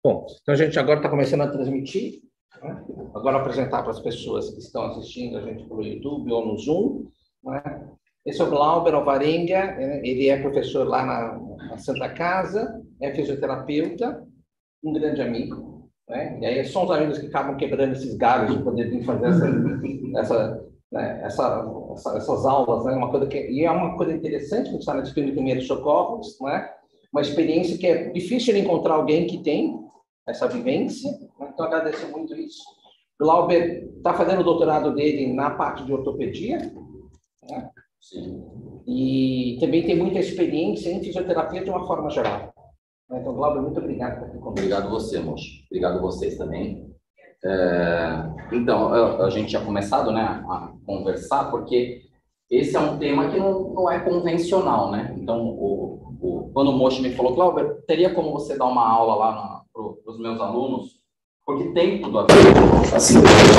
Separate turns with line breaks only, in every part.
Bom, então a gente agora está começando a transmitir, né? Agora apresentar para as pessoas que estão assistindo a gente pelo YouTube ou no Zoom, né? Esse é o Glauber Alvarenga, né? Ele é professor lá na Santa Casa, é fisioterapeuta, um grande amigo, né? E aí são os amigos que acabam quebrando esses galhos de poder vir fazer essas aulas, né? E é uma coisa interessante, que está na disciplina de primeiros socorros, né? Uma experiência que é difícil de encontrar alguém que tem essa vivência, né? Então agradeço muito isso. Glauber está fazendo o doutorado dele na parte de ortopedia, né?
Sim.
E também tem muita experiência em fisioterapia de uma forma geral. Então, Glauber, muito obrigado por ter comigo.
Obrigado você, Mochi. Obrigado vocês também. Então, a gente tinha começado, né, a conversar, porque esse é um tema que não é convencional, né? Então, quando o Mochi me falou, Glauber, teria como você dar uma aula lá para os meus alunos? Porque tem tudo a ver, assim,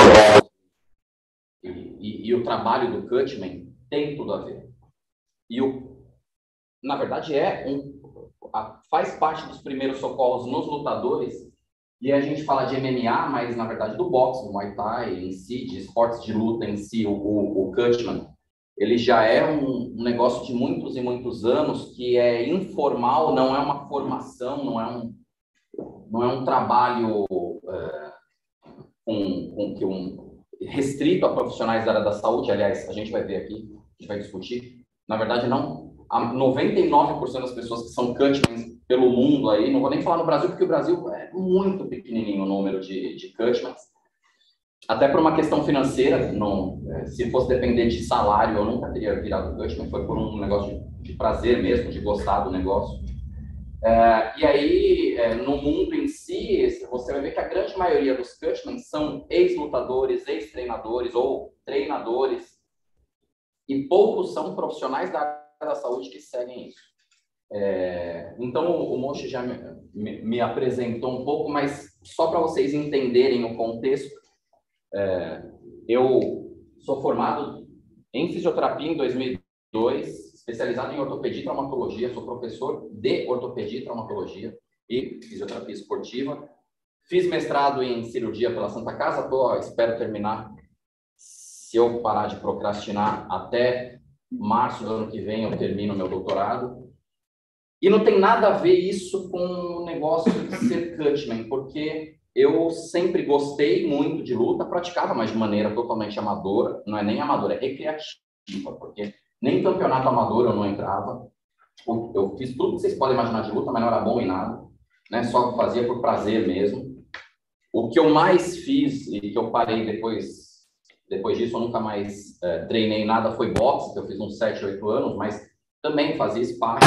e o trabalho do Cutman tem tudo a ver. Na verdade, faz parte dos primeiros socorros nos lutadores, e a gente fala de MMA, mas na verdade do boxe, do Muay Thai em si, de esportes de luta em si, o Cutman, ele já é um negócio de muitos e muitos anos, que é informal, não é uma formação, não é um trabalho restrito a profissionais da área da saúde. Aliás, a gente vai ver aqui, a gente vai discutir, na verdade não. 99% das pessoas que são Cutmans pelo mundo aí, não vou nem falar no Brasil, porque o Brasil é muito pequenininho o número de Cutmans, até por uma questão financeira. Se fosse depender de salário, eu nunca teria virado Cutman, foi por um negócio de prazer mesmo, de gostar do negócio. E aí, no mundo em si, você vai ver que a grande maioria dos Cutmans são ex-lutadores, ex-treinadores ou treinadores, e poucos são profissionais da área da saúde que seguem isso. Então, o Mochi já me apresentou um pouco, mas só para vocês entenderem o contexto, eu sou formado em fisioterapia em 2002, especializado em ortopedia e traumatologia, sou professor de ortopedia e traumatologia e fisioterapia esportiva. Fiz mestrado em cirurgia pela Santa Casa, espero terminar, se eu parar de procrastinar, até março do ano que vem eu termino meu doutorado. E não tem nada a ver isso com o negócio de ser Cutman, porque eu sempre gostei muito de luta, praticava, mas de maneira totalmente amadora, não é nem amadora, é recreativa, porque nem campeonato amador eu não entrava. Eu fiz tudo que vocês podem imaginar de luta, mas não era bom em nada, né? Só fazia por prazer mesmo. O que eu mais fiz e que eu parei depois disso, eu nunca mais treinei nada, foi boxe, que eu fiz uns 7, 8 anos, mas também fazia sparring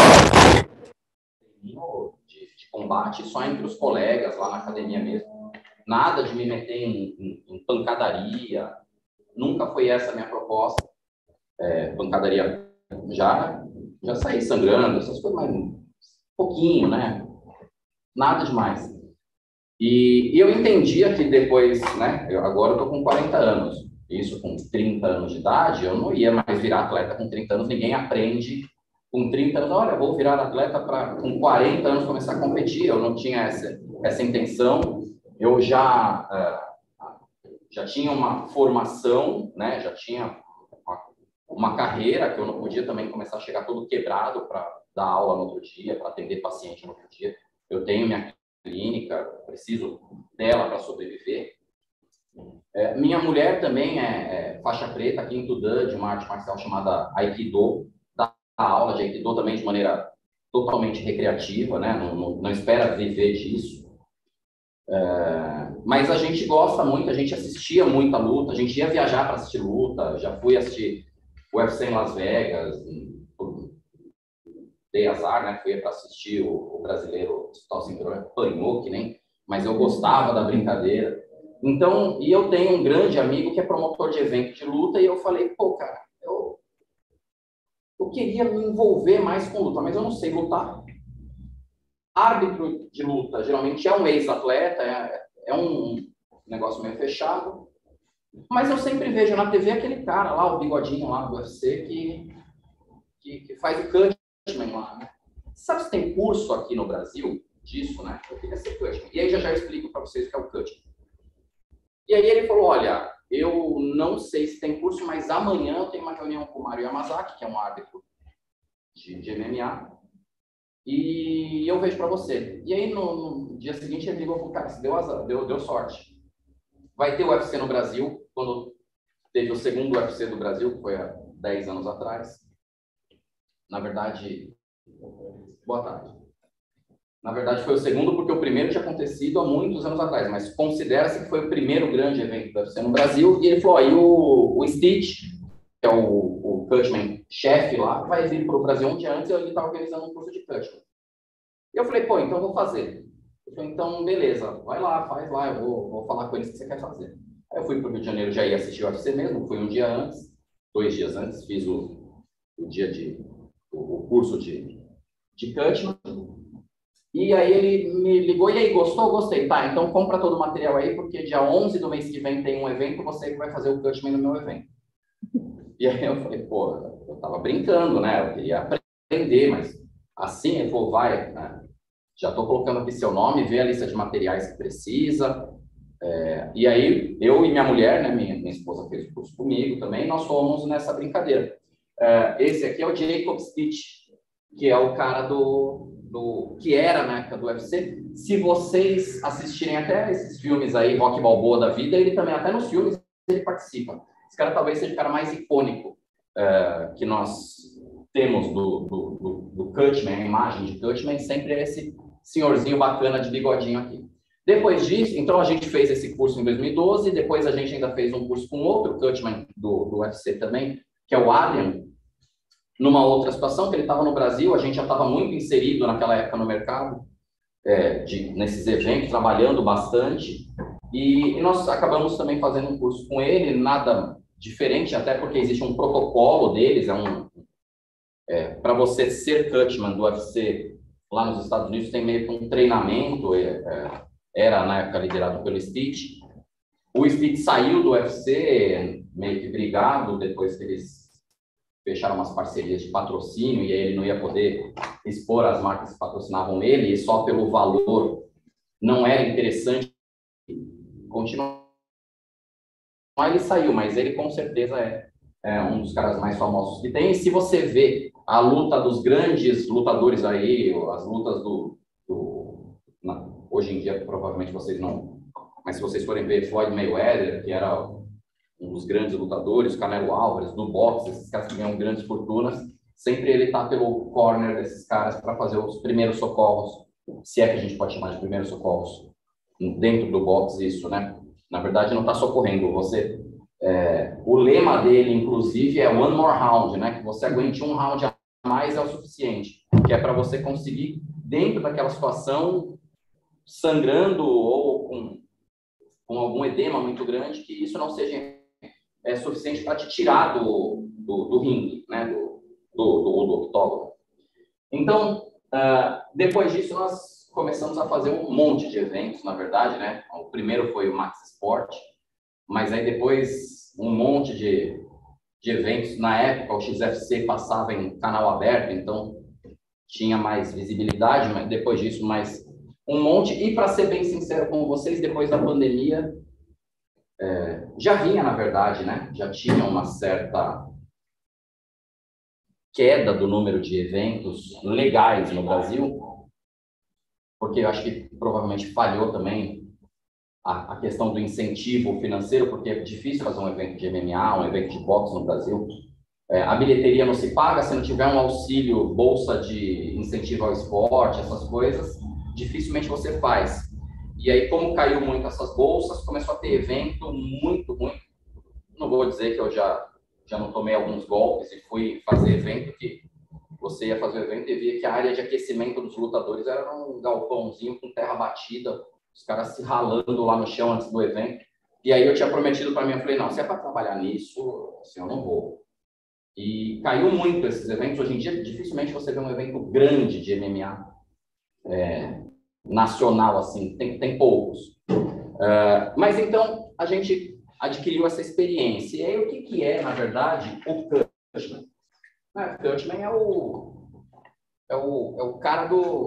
de combate só entre os colegas, lá na academia mesmo. Nada de me meter em pancadaria, nunca foi essa a minha proposta. Pancadaria, já saí sangrando, essas coisas, mas um pouquinho, né? Nada demais. E eu entendia que depois, né? Agora eu tô com 40 anos, isso com 30 anos de idade, eu não ia mais virar atleta com 30 anos, ninguém aprende com 30 anos, olha, vou virar atleta para com 40 anos começar a competir. Eu não tinha essa intenção, eu já tinha uma formação, né? Já tinha uma carreira que eu não podia também começar a chegar todo quebrado para dar aula no outro dia, para atender paciente no outro dia. Eu tenho minha clínica, preciso dela para sobreviver. Minha mulher também é faixa preta, quinto dan, de uma arte marcial chamada Aikido, dá aula de Aikido também de maneira totalmente recreativa, né? Não espera viver disso. Mas a gente gosta muito, a gente assistia muita luta, a gente ia viajar para assistir luta, já fui assistir o UFC em Las Vegas, dei azar, né? Fui para assistir o brasileiro disputar o cinturão, apanhou que nem, mas eu gostava da brincadeira. Então, e eu tenho um grande amigo que é promotor de evento de luta, e eu falei, pô, cara, eu queria me envolver mais com luta, mas eu não sei lutar. Árbitro de luta, geralmente é um ex-atleta, é um negócio meio fechado, mas eu sempre vejo na TV aquele cara lá, o bigodinho lá do UFC, que faz o Cutman lá, né? Sabe se tem curso aqui no Brasil disso, né? Eu queria ser Cutman. E aí já explico para vocês o que é o Cutman. E aí ele falou, olha, eu não sei se tem curso, mas amanhã eu tenho uma reunião com o Mário Yamazaki, que é um árbitro de MMA, e eu vejo para você. E aí no dia seguinte ele ligou e falou, cara, você deu sorte. Vai ter o UFC no Brasil, quando teve o segundo UFC do Brasil, que foi há 10 anos atrás. Na verdade, boa tarde. Na verdade, foi o segundo porque o primeiro tinha acontecido há muitos anos atrás, mas considera-se que foi o primeiro grande evento do UFC no Brasil. E ele falou, aí o Stitch, que é o Cutman-chefe lá, vai vir para o Brasil um dia antes e ele está organizando um curso de Cutman. E eu falei, pô, então eu vou fazer. Ele falou, então beleza, vai lá, faz lá, eu vou falar com eles o que você quer fazer. Aí eu fui para o Rio de Janeiro, já ia assistir o UFC mesmo, fui um dia antes, 2 dias antes, fiz o curso de Cutman. E aí ele me ligou, e aí, gostou? Gostei. Tá, então compra todo o material aí, porque dia 11 do mês que vem tem um evento, você que vai fazer o Cutman no meu evento. E aí eu falei, pô, eu tava brincando, né? Eu queria aprender, mas assim, ele falou, vai, né? Já tô colocando aqui seu nome, vê a lista de materiais que precisa. E aí, eu e minha mulher, né, minha esposa fez o curso comigo também, nós fomos nessa brincadeira. Esse aqui é o Jacob Stitch, que é o cara que era na época do UFC. Se vocês assistirem até esses filmes aí, Rocky Balboa da vida, ele também, até nos filmes, ele participa. Esse cara talvez seja o cara mais icônico que nós temos do Cutman, a imagem de Cutman, sempre é esse senhorzinho bacana de bigodinho aqui. Depois disso, então a gente fez esse curso em 2012, depois a gente ainda fez um curso com outro Cutman do UFC também, que é o Adrian, numa outra situação, que ele estava no Brasil, a gente já estava muito inserido naquela época no mercado, nesses eventos, trabalhando bastante, e nós acabamos também fazendo um curso com ele, nada diferente, até porque existe um protocolo deles, para você ser Cutman do UFC lá nos Estados Unidos, tem meio que um treinamento, era na época liderado pelo Stitch. O Stitch saiu do UFC meio que brigado, depois que eles fecharam umas parcerias de patrocínio, e aí ele não ia poder expor as marcas que patrocinavam ele, e só pelo valor não era interessante continuar. Ele saiu, mas ele com certeza é um dos caras mais famosos que tem. E se você vê a luta dos grandes lutadores aí, as lutas hoje em dia provavelmente vocês não, mas se vocês forem ver Floyd Mayweather, que era um dos grandes lutadores, Canelo Álvares, do boxe, esses caras que ganham grandes fortunas, sempre ele tá pelo corner desses caras para fazer os primeiros socorros, se é que a gente pode chamar de primeiros socorros dentro do boxe, isso, né? Na verdade, não está socorrendo. O lema dele, inclusive, é one more round, né? Que você aguente um round a mais é o suficiente, que é para você conseguir, dentro daquela situação, sangrando ou com algum edema muito grande, que isso não seja suficiente para te tirar do ringue, né? Do octógono. Então, depois disso, nós começamos a fazer um monte de eventos, na verdade, né? O primeiro foi o Max Sport, mas aí depois um monte de eventos. Na época, o XFC passava em canal aberto, então tinha mais visibilidade, mas depois disso, mais um monte. E, para ser bem sincero com vocês, depois da pandemia, já vinha, na verdade, né? Já tinha uma certa queda do número de eventos legais no Brasil, porque eu acho que provavelmente falhou também a questão do incentivo financeiro, porque é difícil fazer um evento de MMA, um evento de boxe no Brasil. A bilheteria não se paga, se não tiver um auxílio, bolsa de incentivo ao esporte, essas coisas, dificilmente você faz. E aí, como caiu muito essas bolsas, começou a ter evento muito. Não vou dizer que eu já não tomei alguns golpes e fui fazer evento que você ia fazer o evento e via que a área de aquecimento dos lutadores era um galpãozinho com terra batida, os caras se ralando lá no chão antes do evento. E aí eu tinha prometido para mim, eu falei, não, se é para trabalhar nisso, assim, eu não vou. E caiu muito esses eventos. Hoje em dia, dificilmente você vê um evento grande de MMA nacional, assim, tem poucos. Mas então, a gente adquiriu essa experiência. E aí, o que é, na verdade, o Cutman? O Cutman é o cara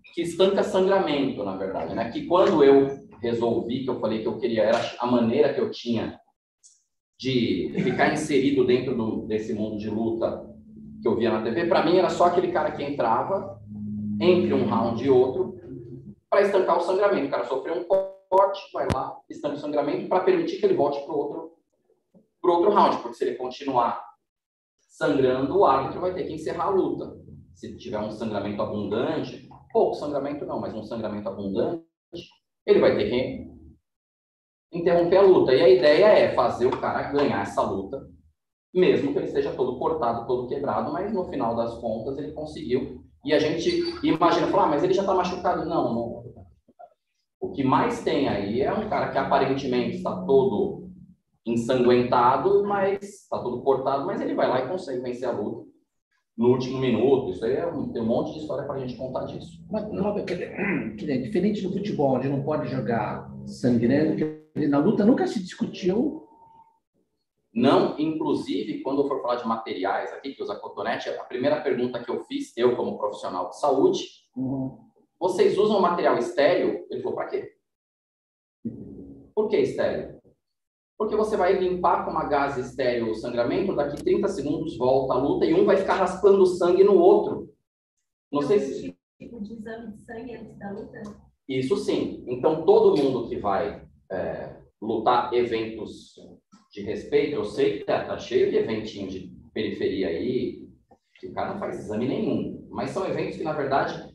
que estanca sangramento, na verdade, né? Que quando eu resolvi, que eu falei que eu queria, era a maneira que eu tinha de ficar inserido dentro desse mundo de luta que eu via na TV, para mim era só aquele cara que entrava entre um round e outro para estancar o sangramento. O cara sofreu um corte, vai lá, estanca o sangramento para permitir que ele volte para o outro round, porque se ele continuar sangrando, o árbitro vai ter que encerrar a luta. Se tiver um sangramento abundante, pouco sangramento não, mas um sangramento abundante, ele vai ter que interromper a luta. E a ideia é fazer o cara ganhar essa luta, mesmo que ele esteja todo cortado, todo quebrado, mas no final das contas ele conseguiu. E a gente imagina, falar, mas ele já está machucado. Não, não. O que mais tem aí é um cara que aparentemente está todo ensanguentado, mas está todo cortado, mas ele vai lá e consegue vencer a luta no último minuto. Isso aí tem um monte de história para a gente contar disso.
Mas, diferente do futebol, onde não pode jogar sangrando, que na luta nunca se discutiu.
Não, inclusive, quando eu for falar de materiais aqui, que usa cotonete, a primeira pergunta que eu fiz, eu como profissional de saúde, vocês usam material estéril? Ele falou, para quê? Por que estéril? Porque você vai limpar com uma gase estéril o sangramento, daqui 30 segundos volta a luta e um vai ficar raspando sangue no outro. Não sei se...
Tipo de exame de sangue antes da luta?
Isso sim. Então, todo mundo que vai lutar eventos de respeito, eu sei que tá cheio de eventinho de periferia aí, que o cara não faz exame nenhum. Mas são eventos que, na verdade,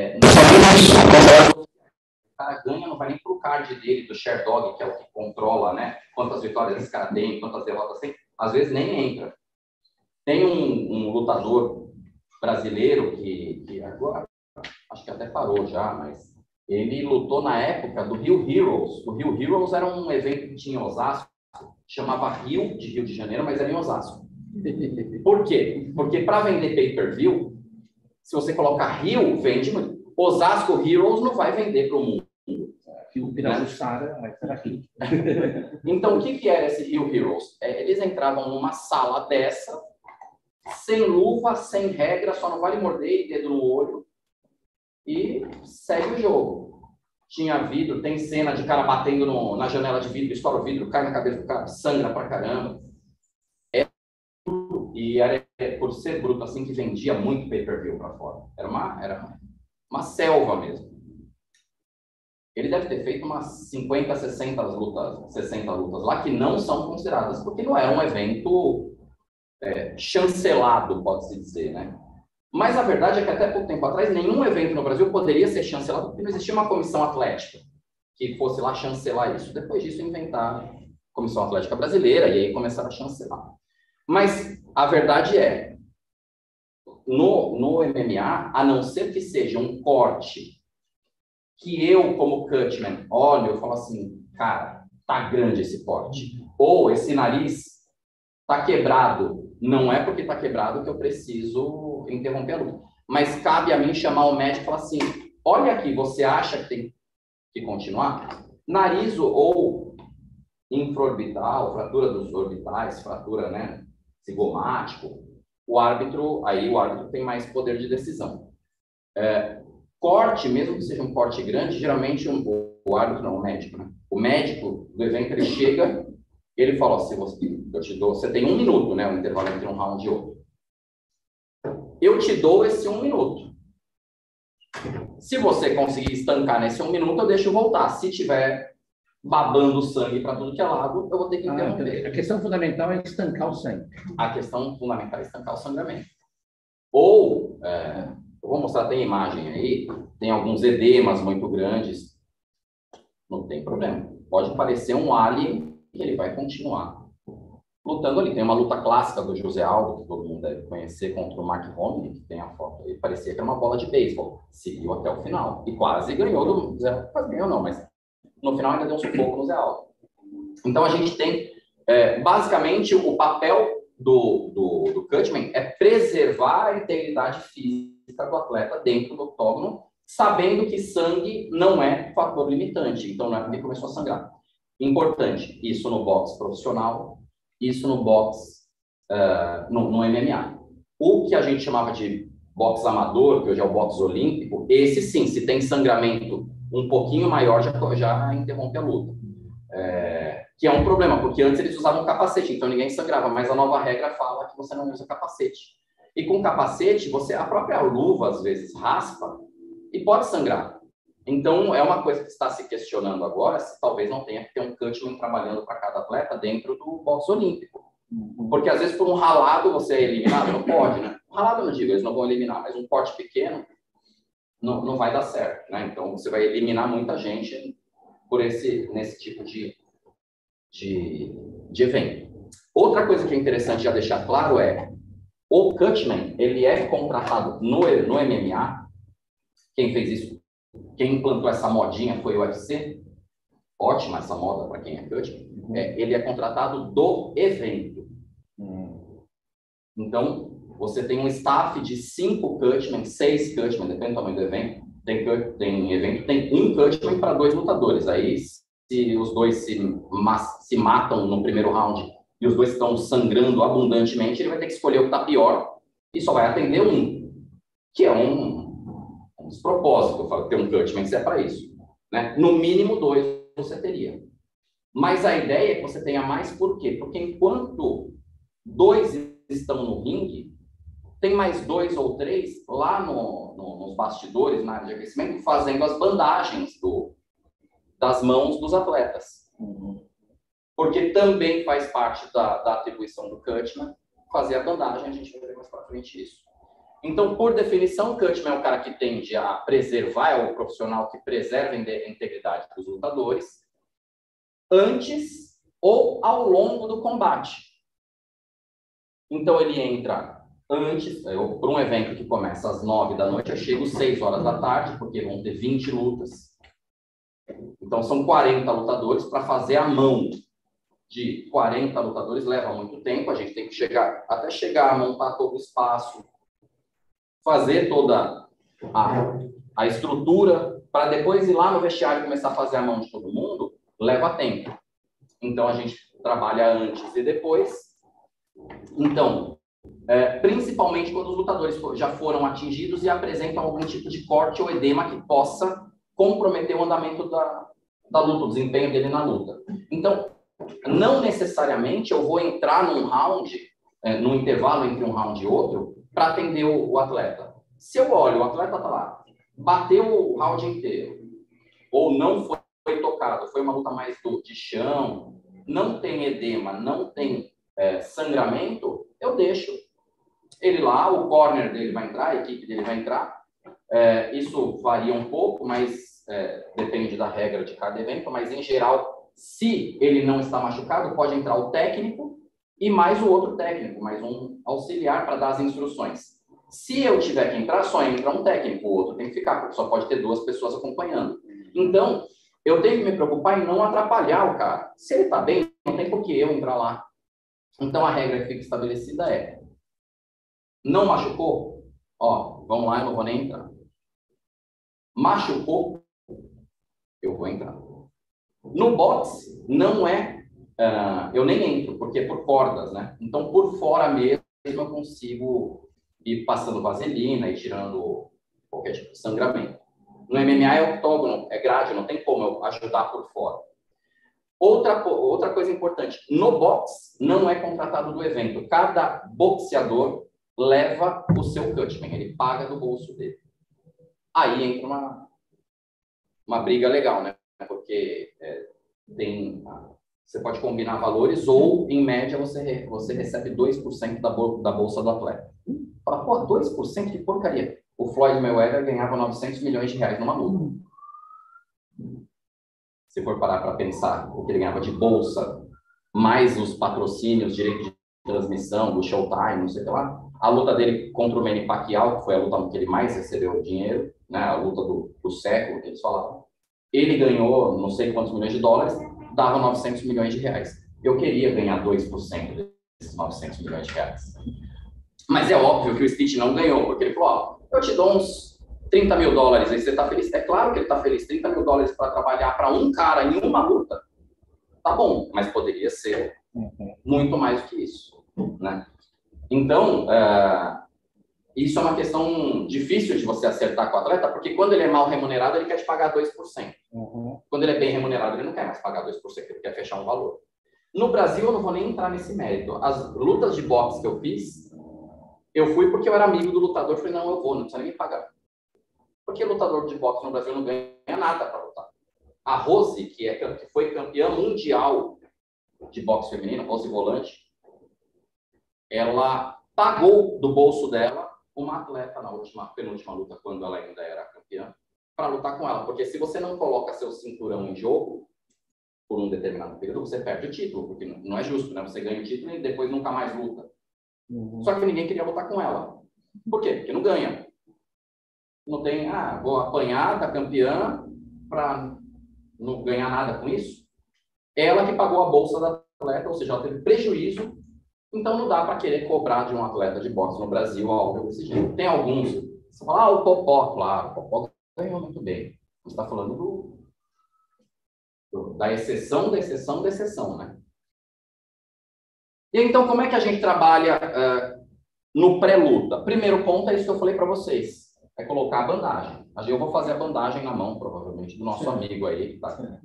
o cara ganha, não vai nem pro card dele, do Sherdog, que é o que controla, né? Quantas vitórias esse cara tem, quantas derrotas tem. Às vezes nem entra. Tem um lutador brasileiro que agora, acho que até parou já, mas ele lutou na época do Rio Heroes. O Rio Heroes era um evento que tinha em Osasco, chamava Rio de Janeiro, mas era em Osasco. Por quê? Porque para vender pay-per-view, se você colocar Rio, vende muito. Osasco Heroes não vai vender para o mundo.
O Pirajussara vai ser aqui.
Então, o que era esse Rio Heroes? Eles entravam numa sala dessa, sem luva, sem regra, só não vale morder e dedo no olho, e segue o jogo. Tinha vidro, tem cena de cara batendo na janela de vidro, estoura o vidro, cai na cabeça do cara, sangra pra caramba. E era por ser bruto assim que vendia muito pay-per-view pra fora. Era uma selva mesmo. Ele deve ter feito umas 50, 60 lutas lá que não são consideradas, porque não era um evento chancelado, pode-se dizer, né? Mas a verdade é que até pouco tempo atrás, nenhum evento no Brasil poderia ser chancelado, porque não existia uma comissão atlética que fosse lá chancelar isso. Depois disso, inventaram a Comissão Atlética Brasileira e aí começaram a chancelar. Mas a verdade é, no MMA, a não ser que seja um corte que eu, como cutman, olho e falo assim, cara, tá grande esse corte. Ou esse nariz tá quebrado. Não é porque tá quebrado que eu preciso interromper a luta. Mas cabe a mim chamar o médico e falar assim, olha aqui, você acha que tem que continuar? Nariz ou infraorbital, fratura dos orbitais, fratura, né, cigomático, o árbitro tem mais poder de decisão. Corte, mesmo que seja um corte grande, geralmente o árbitro não, o médico, né? O médico do evento, ele chega, ele fala, se você tem 1 minuto, né, o intervalo entre um round e outro. Eu te dou esse 1 minuto. Se você conseguir estancar nesse 1 minuto, eu deixo voltar. Se tiver babando sangue para tudo que é lado, eu vou ter que interromper.
A questão fundamental é estancar o sangue.
A questão fundamental é estancar o sangramento. Ou, eu vou mostrar, tem imagem aí, tem alguns edemas muito grandes. Não tem problema. Pode parecer um alien que ele vai continuar lutando ali. Tem uma luta clássica do José Aldo, que todo mundo deve conhecer, contra o Mark Hominy, que tem a foto. Ele parecia que era uma bola de beisebol. Seguiu até o final. E quase ganhou do Zé Aldo. Quase ganhou não, mas no final ainda deu um sufoco no Zé Aldo. Então a gente tem, basicamente, o papel do cutman é preservar a integridade física do atleta dentro do octógono, sabendo que sangue não é fator limitante. Então não é porque começou a sangrar. Importante, isso no boxe profissional, isso no boxe, no MMA. O que a gente chamava de boxe amador, que hoje é o boxe olímpico, esse sim, se tem sangramento um pouquinho maior, já interrompe a luta. Que é um problema, porque antes eles usavam capacete, então ninguém sangrava, mas a nova regra fala que você não usa capacete. E com capacete, a própria luva, às vezes, raspa e pode sangrar. Então, é uma coisa que está se questionando agora, se talvez não tenha que ter um cutman trabalhando para cada atleta dentro do boxe olímpico. Porque, às vezes, por um ralado você é eliminado, não pode, né? Um ralado eu não digo, eles não vão eliminar, mas um corte pequeno não vai dar certo, né? Então, você vai eliminar muita gente nesse tipo de evento. Outra coisa que é interessante já deixar claro o cutman, ele é contratado no MMA. Quem fez isso, quem implantou essa modinha foi o UFC. Ótima essa moda para quem é cutman. Ele é contratado do evento. Então, você tem um staff de 5 cutmen, 6 cutmen, depende do tamanho do evento. Tem evento, tem um cutman para 2 lutadores. Aí, se os dois se matam no primeiro round e os dois estão sangrando abundantemente, ele vai ter que escolher o que está pior e só vai atender um, que é um despropósito, eu falo, ter um cutman, que é para isso, né? No mínimo 2 você teria. Mas a ideia é que você tenha mais, por quê? Porque enquanto 2 estão no ringue, tem mais 2 ou 3 lá nos bastidores, na área de aquecimento, fazendo as bandagens das mãos dos atletas. Porque também faz parte da atribuição do cutman fazer a bandagem, a gente vai ver mais para frente isso. Então, por definição, o cutman é o cara que tende a preservar, é o profissional que preserva a integridade dos lutadores antes ou ao longo do combate. Então, ele entra antes, por um evento que começa às 9 da noite, eu chego às 6 horas da tarde, porque vão ter 20 lutas. Então, são 40 lutadores para fazer a mão de 40 lutadores, leva muito tempo, a gente tem que chegar a montar todo o espaço, fazer toda a estrutura, para depois ir lá no vestiário e começar a fazer a mão de todo mundo, leva tempo. Então, a gente trabalha antes e depois. Então, principalmente quando os lutadores já foram atingidos e apresentam algum tipo de corte ou edema que possa comprometer o andamento da luta, o desempenho dele na luta. Então, não necessariamente eu vou entrar num round, no intervalo entre um round e outro, para atender o atleta. Se eu olho, o atleta está lá, bateu o round inteiro, ou não foi tocado, foi uma luta mais de chão, não tem edema, não tem sangramento, eu deixo ele lá, o corner dele vai entrar, a equipe dele vai entrar. Isso varia um pouco, mas depende da regra de cada evento, mas em geral, se ele não está machucado, pode entrar o técnico e mais o outro técnico, mais um auxiliar para dar as instruções. Se eu tiver que entrar, só entra um técnico, o outro tem que ficar, porque só pode ter 2 pessoas acompanhando. Então, eu tenho que me preocupar em não atrapalhar o cara. Se ele está bem, não tem por que eu entrar lá. Então, a regra que fica estabelecida não machucou? Vamos lá, eu não vou nem entrar. Machucou? Eu vou entrar. No boxe, não eu nem entro, porque é por cordas, né? Então, por fora mesmo, eu consigo ir passando vaselina e tirando qualquer tipo de sangramento. No MMA é octógono, é grade, não tem como eu ajudar por fora. Outra coisa importante, no boxe, não é contratado do evento. Cada boxeador leva o seu cutman, ele paga do bolso dele. Aí entra uma briga legal, né? Porque você pode combinar valores ou, em média, você recebe 2% da bolsa do atleta. Fala, 2%? Que porcaria. O Floyd Mayweather ganhava 900 milhões de reais numa luta. Se for parar para pensar o que ele ganhava de bolsa, mais os patrocínios, direito de transmissão, do Showtime, não sei o que lá, a luta dele contra o Manny Pacquiao, que foi a luta que ele mais recebeu dinheiro, né, a luta do século, que eles falavam, ele ganhou não sei quantos milhões de dólares, dava 900 milhões de reais. Eu queria ganhar 2% desses 900 milhões de reais. Mas é óbvio que o Stitch não ganhou, porque ele falou, eu te dou uns 30 mil dólares, aí você tá feliz? É claro que ele tá feliz, 30 mil dólares para trabalhar para um cara em uma luta, tá bom, mas poderia ser muito mais do que isso, né? Então, Isso é uma questão difícil de você acertar com o atleta, porque quando ele é mal remunerado, ele quer te pagar 2%. Quando ele é bem remunerado, ele não quer mais pagar 2%, ele quer fechar um valor. No Brasil, eu não vou nem entrar nesse mérito. As lutas de boxe que eu fiz, eu fui porque eu era amigo do lutador, falei, não, eu vou, não precisa nem me pagar. Porque lutador de boxe no Brasil não ganha nada para lutar. A Rose, que foi campeã mundial de boxe feminino, Rose Volante, ela pagou do bolso dela uma atleta na penúltima luta, quando ela ainda era campeã, para lutar com ela. Porque se você não coloca seu cinturão em jogo, por um determinado período, você perde o título, porque não é justo, né? Você ganha o título e depois nunca mais luta. Só que ninguém queria lutar com ela. Por quê? Porque não ganha. Não tem, vou apanhar da campeã para não ganhar nada com isso. Ela que pagou a bolsa da atleta, ou seja, ela teve prejuízo. Então não dá para querer cobrar de um atleta de boxe no Brasil algo desse jeito. Tem alguns, você fala, o Popó, claro, o Popó ganhou muito bem. Você está falando da exceção da exceção da exceção, né? E então, como é que a gente trabalha no pré-luta? Primeiro ponto é isso que eu falei para vocês, é colocar a bandagem. Eu vou fazer a bandagem na mão, provavelmente, do nosso amigo aí, que tá aqui.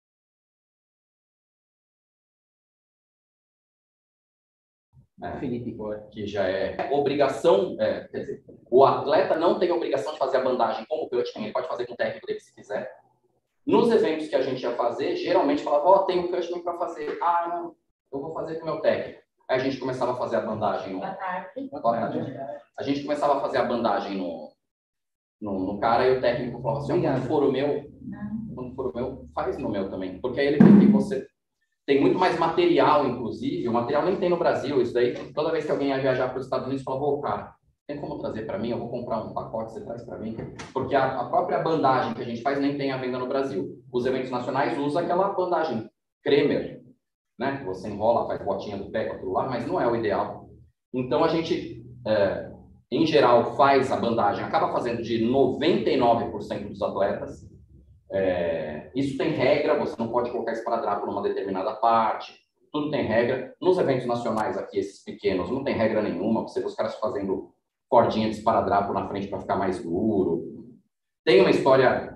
Felipe,
que já é obrigação, quer dizer, o atleta não tem obrigação de fazer a bandagem com o coach, ele pode fazer com o técnico dele se quiser. Nos eventos que a gente ia fazer, geralmente falava, tem um coach para fazer. Não, eu vou fazer com o meu técnico. Aí a gente começava a fazer a bandagem no... A gente começava a fazer a bandagem no cara e o técnico falava assim, quando for o meu, faz no meu também. Porque aí ele tem que você... Tem muito mais material, inclusive. O material nem tem no Brasil. Isso daí, toda vez que alguém ia viajar para os Estados Unidos, falava, cara, tem como trazer para mim? Eu vou comprar um pacote, você traz para mim. Porque a própria bandagem que a gente faz nem tem a venda no Brasil. Os eventos nacionais usam aquela bandagem Kremer, né? Que você enrola, faz botinha do pé com aquilo lá, mas não é o ideal. Então, a gente, em geral, faz a bandagem, acaba fazendo de 99% dos atletas. Isso tem regra, você não pode colocar esparadrapo numa determinada parte, tudo tem regra. Nos eventos nacionais aqui, esses pequenos, não tem regra nenhuma, você vê os caras fazendo cordinha de esparadrapo na frente para ficar mais duro. Tem uma história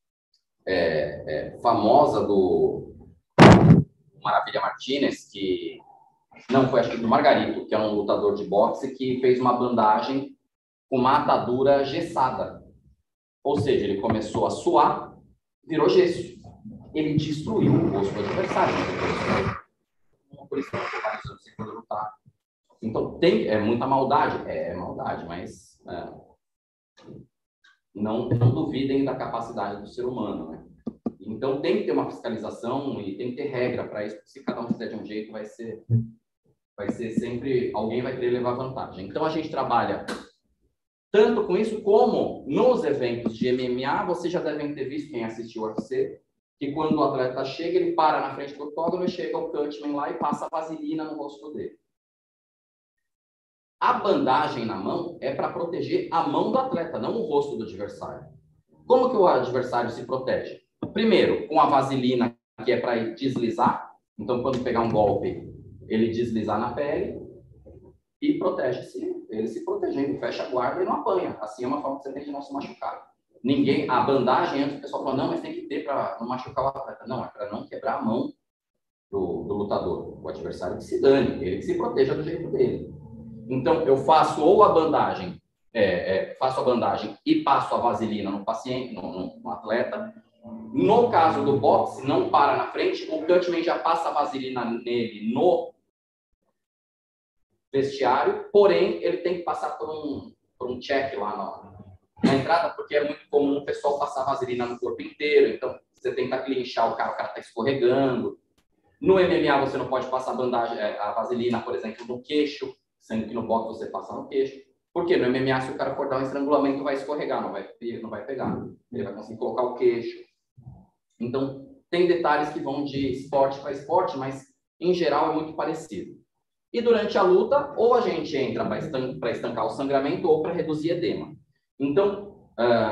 famosa do Maravilha Martínez, que não foi, acho que do Margarito, que é um lutador de boxe, que fez uma bandagem com uma atadura gessada. Ou seja, ele começou a suar, virou gesso. Ele destruiu o rosto do adversário. Por isso que ele ficou vários anos sem poder lutar. Então, é muita maldade. É maldade, mas não duvidem da capacidade do ser humano, né? Então, tem que ter uma fiscalização e tem que ter regra para isso. Se cada um fizer de um jeito, vai ser sempre... Alguém vai querer levar vantagem. Então, a gente trabalha tanto com isso, como nos eventos de MMA, vocês já devem ter visto, quem assistiu o UFC, que quando o atleta chega, ele para na frente do octógono e chega o Cutman lá e passa vaselina no rosto dele. A bandagem na mão é para proteger a mão do atleta, não o rosto do adversário. Como que o adversário se protege? Primeiro, com a vaselina, que é para deslizar. Então, quando pegar um golpe, ele deslizar na pele e protege-se, ele se protegendo, fecha a guarda e não apanha. Assim é uma forma que você tem de não se machucar. A bandagem, antes o pessoal falou, não, mas tem que ter para não machucar o atleta. Não, é para não quebrar a mão do lutador. O adversário que se dane, ele que se proteja do jeito dele. Então, eu faço ou a bandagem, faço a bandagem e passo a vaselina no paciente, no atleta. No caso do boxe, não para na frente, o Cutman já passa a vaselina nele no vestiário, porém, ele tem que passar por um check lá na entrada, porque é muito comum o pessoal passar vaselina no corpo inteiro, então você tenta clinchar o cara está escorregando. No MMA você não pode passar a vaselina, por exemplo, no queixo, sendo que no boxe você passa no queixo. Porque no MMA, se o cara for dar um estrangulamento, vai escorregar, não vai pegar. Ele vai conseguir colocar o queixo. Então, tem detalhes que vão de esporte para esporte, mas em geral é muito parecido. E durante a luta, ou a gente entra para estancar o sangramento ou para reduzir edema. Então,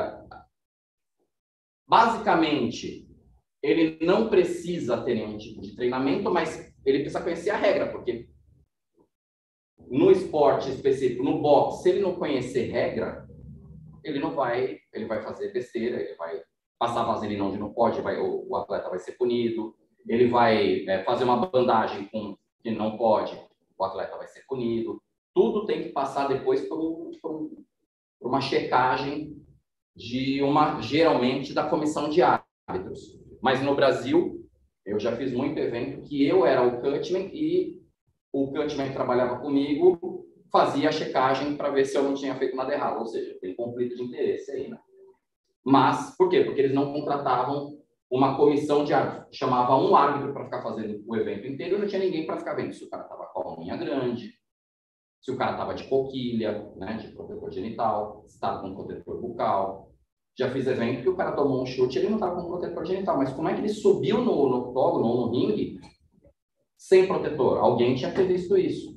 basicamente, ele não precisa ter nenhum tipo de treinamento, mas ele precisa conhecer a regra, porque No esporte específico, no boxe, se ele não conhecer regra, ele vai fazer besteira, ele vai passar vaselina onde não pode, o atleta vai ser punido, ele vai fazer uma bandagem que não pode, o atleta vai ser punido. Tudo tem que passar depois por uma checagem geralmente da comissão de árbitros. Mas no Brasil, eu já fiz muito evento que eu era o cutman e o cutman que trabalhava comigo fazia a checagem para ver se eu não tinha feito nada errado, ou seja, tem conflito de interesse aí, né? Mas, por quê? Porque eles não contratavam uma comissão de árbitros. Chamava um árbitro para ficar fazendo o evento inteiro e não tinha ninguém para ficar vendo se o cara estava com a unha grande, se o cara estava de coquilha, né, de protetor genital, se estava com protetor bucal. Já fiz evento que o cara tomou um chute e ele não estava com protetor genital. Mas como é que ele subiu no octógono ou no ringue sem protetor? Alguém tinha previsto isso.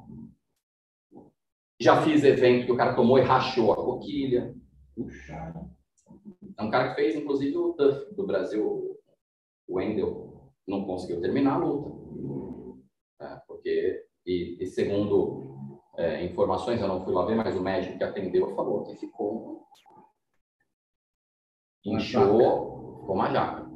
Já fiz evento que o cara tomou e rachou a coquilha. Puxa. É um cara que fez, inclusive, o TUF do Brasil, o Wendel, não conseguiu terminar a luta. Porque, e segundo informações, eu não fui lá ver, mas o médico que atendeu falou que ficou... Inchou, ficou uma jaca.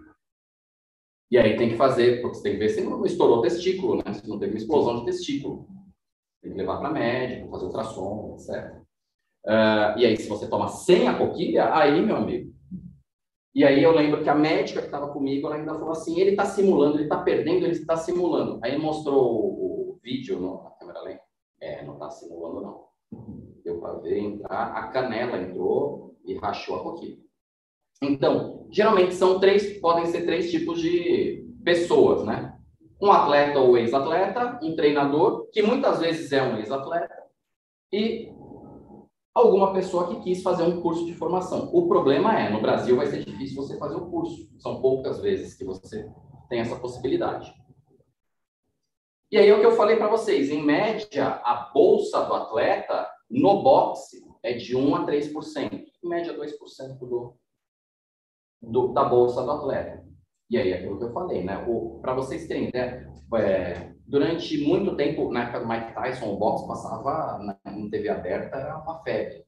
E aí tem que fazer, porque você tem que ver se não estourou o testículo, né? Se não teve uma explosão de testículo. Tem que levar para médico, fazer ultrassom, etc. E aí, se você toma sem a coquilha, aí, meu amigo. E aí eu lembro que a médica que estava comigo, ela ainda falou assim, ele está simulando, ele está perdendo, ele está simulando. Aí mostrou o vídeo na câmera lenta. Não está simulando, não. Deu para ver entrar, a canela entrou e rachou a coquilha. Então, geralmente podem ser três tipos de pessoas, né? Um atleta ou ex-atleta, um treinador, que muitas vezes é um ex-atleta, e alguma pessoa que quis fazer um curso de formação. O problema no Brasil vai ser difícil você fazer o curso. São poucas vezes que você tem essa possibilidade. E aí é o que eu falei para vocês, em média, a bolsa do atleta no boxe é de 1 a 3%, em média 2% da bolsa do atleta. E aí, aquilo que eu falei, né? Para vocês terem ideia, durante muito tempo, na época do Mike Tyson, o boxe passava na TV aberta, era uma febre.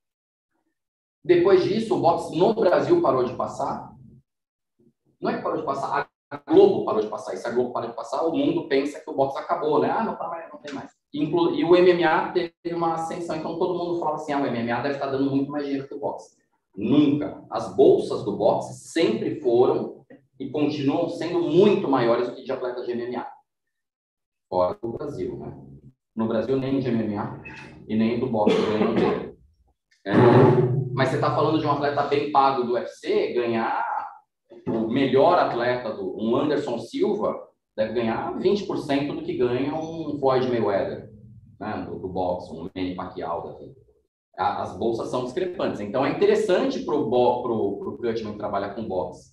Depois disso, o boxe no Brasil parou de passar. Não é que parou de passar, a Globo parou de passar. E se a Globo parou de passar, o mundo pensa que o boxe acabou, né? Não tá mais, não tem mais. E o MMA teve uma ascensão, então todo mundo fala assim, o MMA deve estar dando muito mais dinheiro que o boxe. Nunca. As bolsas do boxe sempre foram e continuam sendo muito maiores do que de atletas de MMA. Fora do Brasil, né? No Brasil, nem de MMA e nem do boxe ganham dinheiro. Mas você está falando de um atleta bem pago do UFC, ganhar o melhor atleta, um Anderson Silva, deve ganhar 20% do que ganha um Floyd Mayweather, né? do boxe, um Manny Pacquiao da vida. As bolsas são discrepantes. Então, é interessante para o Cutman que trabalha com boxe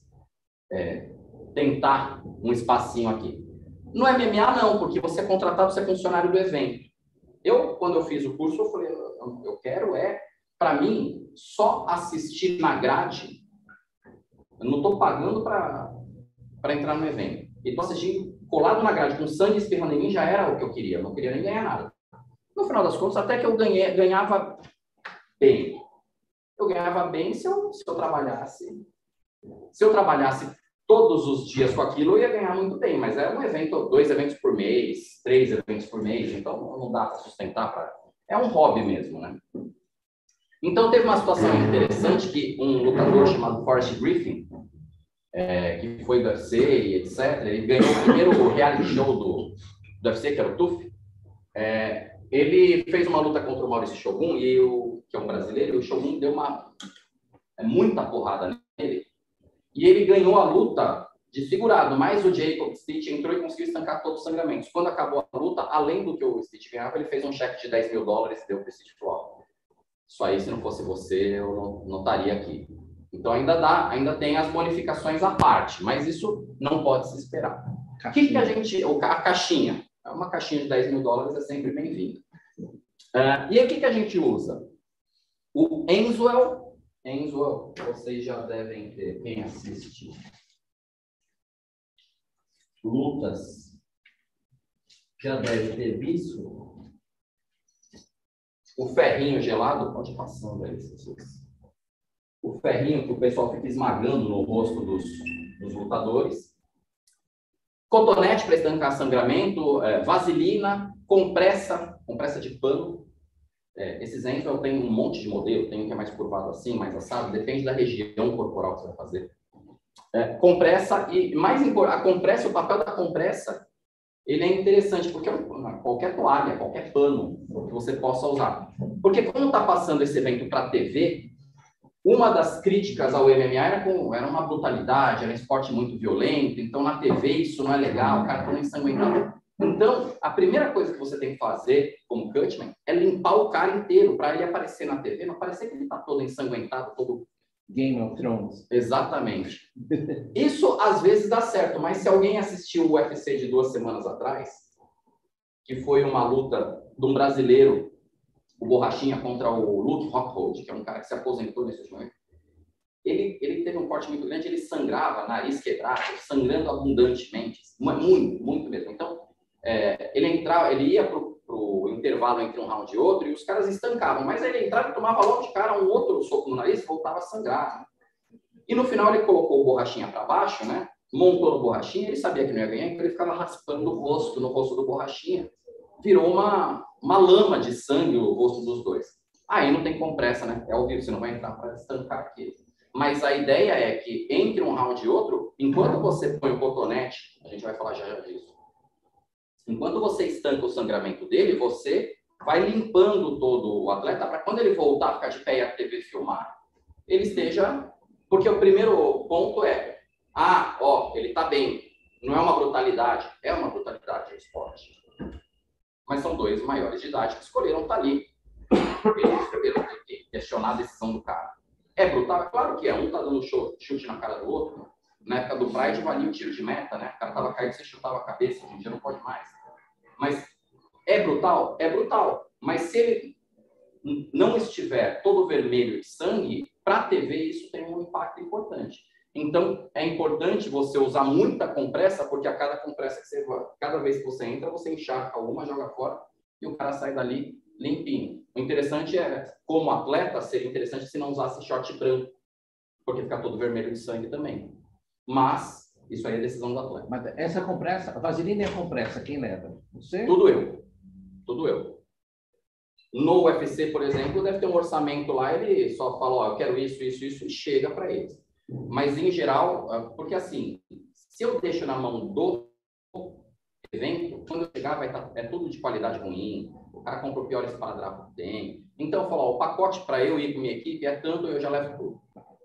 tentar um espacinho aqui. No MMA, não, porque você é contratado, você é funcionário do evento. Quando eu fiz o curso, eu falei, eu quero para mim, só assistir na grade. Eu não estou pagando para entrar no evento. E estou assistindo colado na grade, com sangue espirrando em mim, já era o que eu queria. Eu não queria nem ganhar nada. No final das contas, até que eu ganhava bem. Eu ganhava bem se eu trabalhasse. Se eu trabalhasse todos os dias com aquilo, eu ia ganhar muito bem. Mas era um evento, 2 eventos por mês, 3 eventos por mês. Então, não dá para sustentar. É um hobby mesmo, né? Então, teve uma situação interessante que um lutador chamado Forrest Griffin, que foi do UFC e etc., ele ganhou o primeiro reality show do UFC, que era o TUF. Ele fez uma luta contra o Maurício Shogun, que é um brasileiro, e o Shogun deu muita porrada nele. E ele ganhou a luta desfigurado, mas o Jacob Stitch entrou e conseguiu estancar todos os sangramentos. Quando acabou a luta, além do que o Stitch ganhava, ele fez um cheque de $10 mil e deu para o Stitch e falou: isso aí, se não fosse você, eu não estaria aqui. Então ainda tem as bonificações à parte, mas isso não pode se esperar. A caixinha. Uma caixinha de $10 mil é sempre bem-vinda. E aí, o que a gente usa? O Enzwell, vocês já devem ter, quem assiste lutas, já deve ter visto. o ferrinho gelado, pode ir passando aí, o ferrinho que o pessoal fica esmagando no rosto dos lutadores. Cotonete para estancar sangramento, vaselina, compressa de pano. Esses Enzo eu tenho um monte de modelo, tem um que é mais curvado assim, mais assado, depende da região corporal que você vai fazer. Compressa, e mais importante, a compressa, o papel da compressa, ele é interessante, porque qualquer toalha, qualquer pano que você possa usar. Porque quando está passando esse evento para a TV, uma das críticas ao MMA era uma brutalidade, era um esporte muito violento, então na TV isso não é legal, o cara está ensanguentado. Então, a primeira coisa que você tem que fazer, como cutman, é limpar o cara inteiro, para ele aparecer na TV, não parecer que ele está todo ensanguentado, todo...
Game of Thrones.
Exatamente. Isso, às vezes, dá certo, mas se alguém assistiu o UFC de 2 semanas atrás, que foi uma luta de um brasileiro, o Borrachinha, contra o Luke Rockhold, que é um cara que se aposentou nesse último ano, ele teve um corte muito grande, ele sangrava, nariz quebrado, sangrando abundantemente, muito, muito mesmo. Então, ele ia pro intervalo entre um round e outro e os caras estancavam, mas ele entrava e tomava logo de cara um outro soco no nariz e voltava a sangrar. E no final ele colocou o Borrachinha para baixo, né? Montou no Borrachinha, ele sabia que não ia ganhar, então ele ficava raspando o rosto, no rosto do Borrachinha. Virou uma lama de sangue o rosto dos dois. Aí não tem compressa, né? É ao vivo, você não vai entrar para estancar aqui. Mas a ideia é que entre um round e outro, enquanto você põe o cotonete, a gente vai falar já disso, enquanto você estanca o sangramento dele, você vai limpando todo o atleta para quando ele voltar a ficar de pé e a TV filmar, ele esteja... Porque o primeiro ponto é, ele está bem, não é uma brutalidade, é uma brutalidade no esporte. Mas são 2 maiores de idade que escolheram estar ali. Eles escolheram ter que questionar a decisão do cara. É brutal? Claro que é. Um está dando chute na cara do outro. Na época do Pride valia o tiro de meta, né? O cara estava caído, você chutava a cabeça. Hoje em dia não pode mais. Mas é brutal? É brutal. Mas se ele não estiver todo vermelho de sangue, para a TV isso tem um impacto importante. Então, é importante você usar muita compressa, porque a cada compressa que você vai, cada vez que você entra, você encharca alguma, joga fora, e o cara sai dali limpinho. O interessante é, como atleta, seria interessante se não usasse short branco, porque fica todo vermelho de sangue também. Mas, isso aí é decisão do atleta.
Mas essa compressa, a vaselina e a compressa, quem leva? Você?
Tudo eu. No UFC, por exemplo, deve ter um orçamento lá, ele só fala, eu quero isso, isso, isso, e chega para eles. Mas, em geral, porque assim, se eu deixo na mão do evento, quando eu chegar vai estar tudo de qualidade ruim, o cara compra o pior esparadrapo que tem. Então, eu falo, o pacote para eu ir com minha equipe é tanto, eu já levo tudo.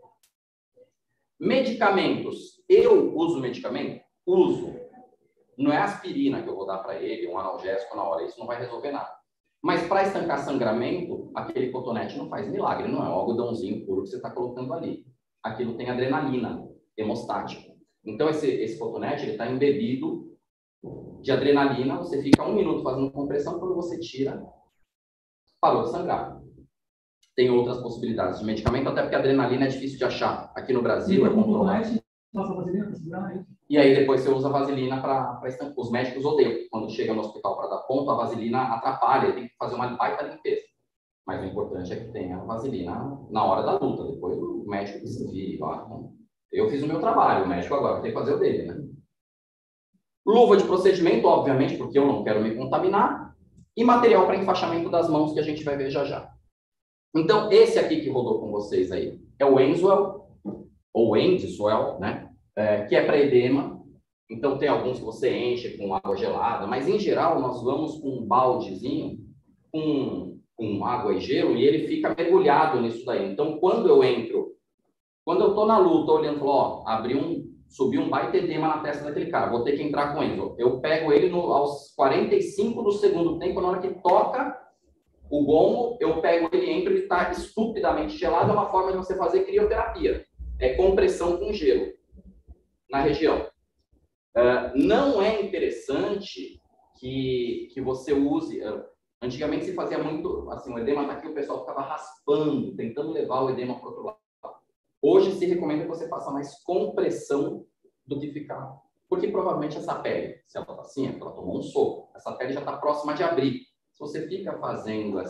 Medicamentos. Eu uso medicamento? Uso. Não é aspirina que eu vou dar para ele, um analgésico na hora, isso não vai resolver nada. Mas para estancar sangramento, aquele cotonete não faz milagre, não é um algodãozinho puro que você está colocando ali. Aquilo tem adrenalina hemostática. Então, esse cotonete está embebido de adrenalina, você fica 1 minuto fazendo compressão, quando você tira, parou de sangrar. Tem outras possibilidades de medicamento, até porque a adrenalina é difícil de achar. Aqui no Brasil é controlado. E aí depois você usa a vaselina para estancar. Os médicos odeiam. Quando chega no hospital para dar ponto, a vaselina atrapalha, tem que fazer uma baita limpeza. Mas o importante é que tenha a vaselina na hora da luta. Depois o médico que se vire lá. Eu fiz o meu trabalho, o médico agora tem que fazer o dele, né? Luva de procedimento, obviamente, porque eu não quero me contaminar. E material para enfaixamento das mãos, que a gente vai ver já já. Então, esse aqui que rodou com vocês aí é o Enzwell, ou Endswell, né? Que é para edema. Então, tem alguns que você enche com água gelada, mas, em geral, nós vamos com um baldezinho com água e gelo, e ele fica mergulhado nisso daí. Então, quando eu estou na luta, olhando, subiu um baita edema na testa daquele cara, vou ter que entrar com ele. Eu pego ele aos 45 do segundo tempo, na hora que toca o gongo, eu pego ele, entro, ele está estupidamente gelado, é uma forma de você fazer crioterapia. É compressão com gelo na região. Não é interessante que você use... Antigamente se fazia muito, assim, o edema está aqui, o pessoal ficava raspando, tentando levar o edema para o outro lado. Hoje se recomenda que você faça mais compressão do que ficar. Porque provavelmente essa pele, se ela está assim, ela tomou um soco, essa pele já está próxima de abrir. Se você fica fazendo essa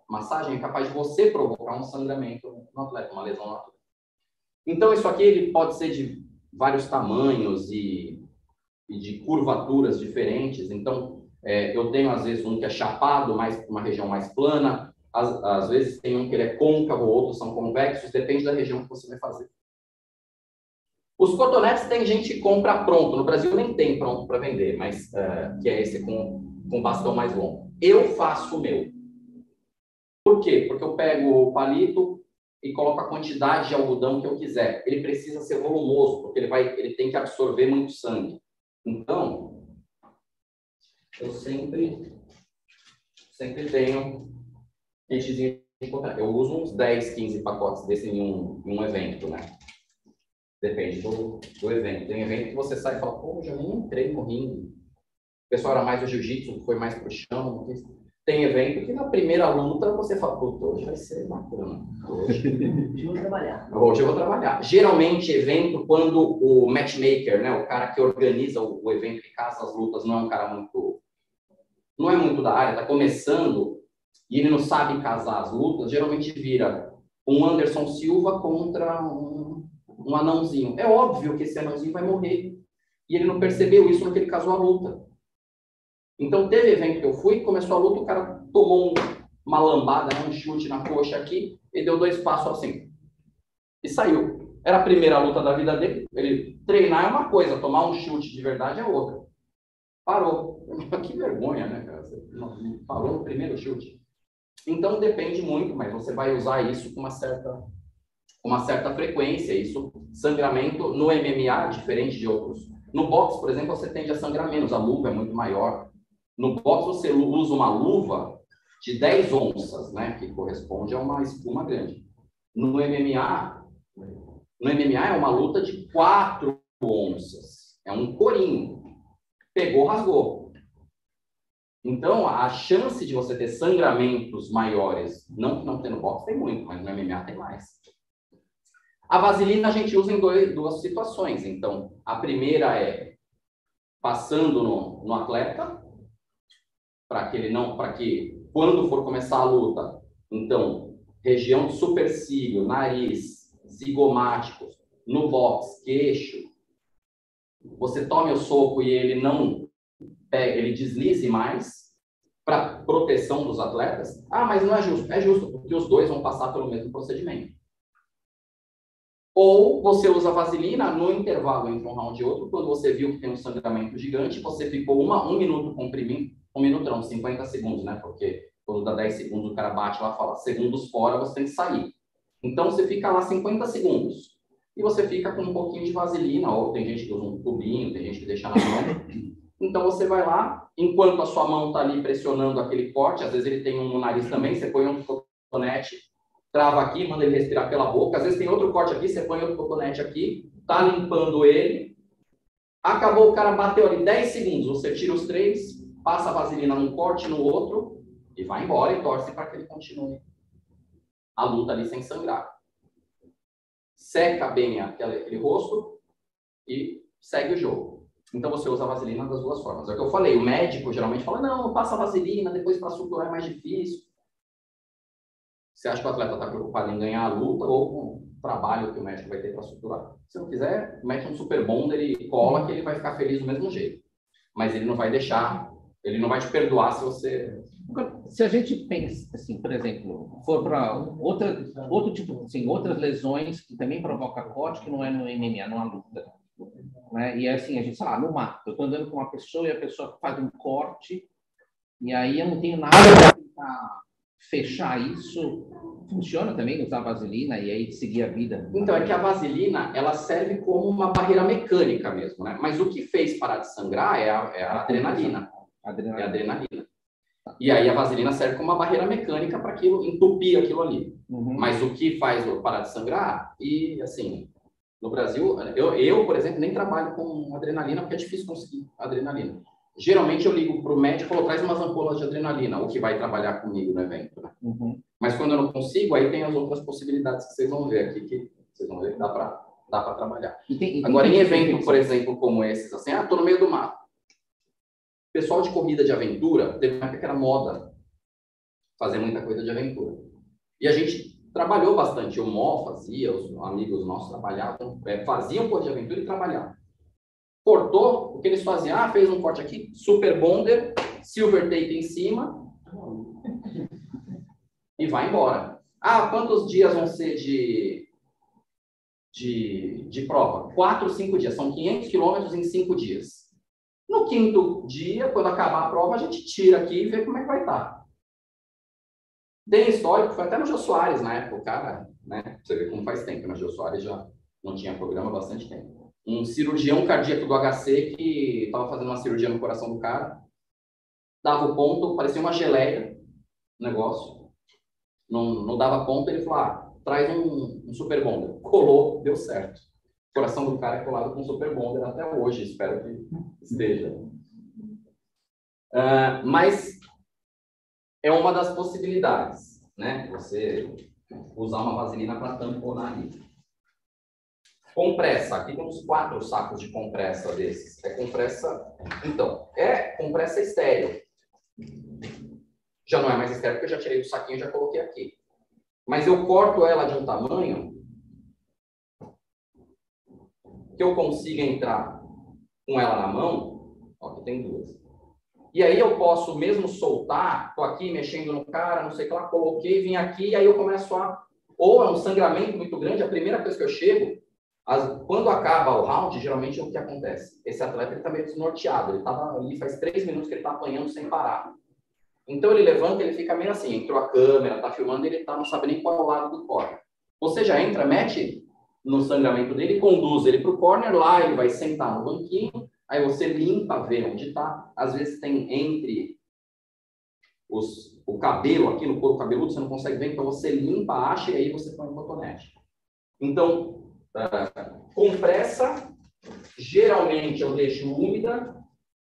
massagem é capaz de você provocar um sangramento no atleta, uma lesão no atleta. Então, isso aqui ele pode ser de vários tamanhos e de curvaturas diferentes. Então, eu tenho, às vezes, um que é chapado, mais uma região mais plana. Às vezes, tem um que ele é côncavo, outros são convexos. Depende da região que você vai fazer. Os cotonetes tem gente que compra pronto. No Brasil nem tem pronto para vender, mas que é esse com bastão mais longo. Eu faço o meu. Por quê? Porque eu pego o palito e coloco a quantidade de algodão que eu quiser. Ele precisa ser volumoso, porque ele tem que absorver muito sangue. Então, eu sempre tenho kitzinho de cotonete. Eu uso uns 10, 15 pacotes desse em um evento, né? Depende do evento. Tem evento que você sai e fala, pô, já nem entrei no ringue. O pessoal era mais do jiu-jitsu, foi mais pro chão. Tem evento que na primeira luta você fala, puta, hoje vai ser bacana. Hoje eu vou trabalhar. Hoje eu vou trabalhar. Geralmente, evento, quando o matchmaker, né, o cara que organiza o evento, que casa as lutas, não é um cara não é muito da área, tá começando e ele não sabe casar as lutas, geralmente vira um Anderson Silva contra um anãozinho. É óbvio que esse anãozinho vai morrer. E ele não percebeu isso no que ele casou a luta. Então, teve evento que eu fui, começou a luta, o cara tomou uma lambada, né, um chute na coxa aqui, e deu 2 passos assim. E saiu. Era a primeira luta da vida dele. Ele treinar é uma coisa, tomar um chute de verdade é outra. Parou. Que vergonha, né, cara? Você parou no primeiro chute. Então, depende muito, mas você vai usar isso com uma certa frequência. Isso, sangramento no MMA, diferente de outros. No boxe, por exemplo, você tende a sangrar menos, a luva é muito maior. No boxe, você usa uma luva de 10 onças, né, que corresponde a uma espuma grande. No MMA é uma luta de 4 onças. É um corinho. Pegou, rasgou. Então, a chance de você ter sangramentos maiores, não que não tem no boxe, tem muito, mas no MMA tem mais. A vaselina a gente usa em duas situações. Então, a primeira é passando no atleta, para que quando for começar a luta, então, região de supercílio, nariz, zigomáticos, no box, queixo, você tome o soco e ele não pega, ele deslize mais para proteção dos atletas. Ah, mas não é justo. É justo, porque os dois vão passar pelo mesmo procedimento. Ou você usa vaselina no intervalo entre um round e outro, quando você viu que tem um sangramento gigante, você ficou um minuto comprimindo, 50 segundos, né? Porque quando dá 10 segundos o cara bate lá e fala, segundos fora, você tem que sair. Então você fica lá 50 segundos. E você fica com um pouquinho de vaselina, ou tem gente que usa um tubinho, tem gente que deixa na mão. Então você vai lá, enquanto a sua mão está ali pressionando aquele corte, às vezes ele tem um no nariz também, você põe um cotonete, trava aqui, manda ele respirar pela boca. Às vezes tem outro corte aqui, você põe outro cotonete aqui, tá limpando ele. Acabou, o cara bateu ali 10 segundos, você tira os 3, passa a vaselina num corte, no outro, e vai embora e torce para que ele continue a luta ali sem sangrar. Seca bem aquele rosto e segue o jogo. Então você usa a vaselina das duas formas. É o que eu falei, o médico geralmente fala, não, passa a vaselina, depois para suturar é mais difícil. Você acha que o atleta está preocupado em ganhar a luta ou com o trabalho que o médico vai ter para suturar? Se não quiser, mete um super bonder e cola que ele vai ficar feliz do mesmo jeito. Mas ele não vai deixar, ele não vai te perdoar se você...
Se a gente pensa, assim, por exemplo, for para outro tipo, assim, outras lesões que também provocam corte, que não é no MMA, numa luta, né? E assim, a gente, sei lá, no mato, eu estou andando com uma pessoa e a pessoa faz um corte e aí eu não tenho nada para tentar fechar isso. Funciona também usar vaselina e aí seguir a vida?
Então, é que a vaselina, ela serve como uma barreira mecânica mesmo, né? Mas o que fez parar de sangrar é a adrenalina. É a adrenalina. E aí a vaselina serve como uma barreira mecânica para aquilo, entupir aquilo ali.
Uhum.
Mas o que faz parar de sangrar, e assim, no Brasil, eu, por exemplo, nem trabalho com adrenalina porque é difícil conseguir adrenalina. Geralmente eu ligo para o médico e falo, traz umas ampolas de adrenalina, o que vai trabalhar comigo no evento, né?
Uhum.
Mas quando eu não consigo, aí tem as outras possibilidades que vocês vão ver aqui, que vocês vão ver que dá para trabalhar. Agora, em evento, por exemplo, como esses, assim, tô no meio do mato. Pessoal de corrida de aventura, teve uma época que era moda fazer muita coisa de aventura. E a gente trabalhou bastante. O Mó fazia, os amigos nossos trabalhavam, faziam corte de aventura e trabalhavam. Cortou, o que eles faziam? Ah, fez um corte aqui, super bonder, silver tape em cima e vai embora. Ah, quantos dias vão ser de prova? 4 ou 5 dias. São 500 quilômetros em 5 dias. No 5º dia, quando acabar a prova, a gente tira aqui e vê como é que vai estar. Tem histórico, foi até no Jô Soares na época, o cara, né? Você vê como faz tempo, no Jô Soares já não tinha programa há bastante tempo. Um cirurgião cardíaco do HC que estava fazendo uma cirurgia no coração do cara, dava o ponto, parecia uma geleia, o negócio, não dava ponto, ele falou, ah, traz um super bonder. Colou, deu certo. O coração do cara é colado com um super bonder até hoje, espero que esteja. Mas é uma das possibilidades, né? Você usar uma vaselina para tamponar ali. Compressa. Aqui temos 4 sacos de compressa desses. É compressa... Então, compressa estéreo. Já não é mais estéreo, porque eu já tirei do saquinho e já coloquei aqui. Mas eu corto ela de um tamanho que eu consiga entrar com ela na mão. Ó, aqui tem 2. E aí eu posso mesmo soltar, tô aqui mexendo no cara, não sei o que lá, coloquei, vim aqui, e aí eu começo a... Ou é um sangramento muito grande, a primeira coisa que eu chego, quando acaba o round, geralmente é o que acontece. Esse atleta está meio desnorteado, ele estava ali faz 3 minutos que ele está apanhando sem parar. Então ele levanta, ele fica meio assim, entrou a câmera, está filmando, ele não sabe nem qual é o lado do corner. Você já entra, mete no sangramento dele, conduz ele para o corner, lá ele vai sentar no banquinho, aí você limpa, vê onde está. Às vezes tem entre o cabelo, aqui no couro cabeludo, você não consegue ver, então você limpa, acha e aí você põe no cotonete. Então, compressa, geralmente eu deixo úmida.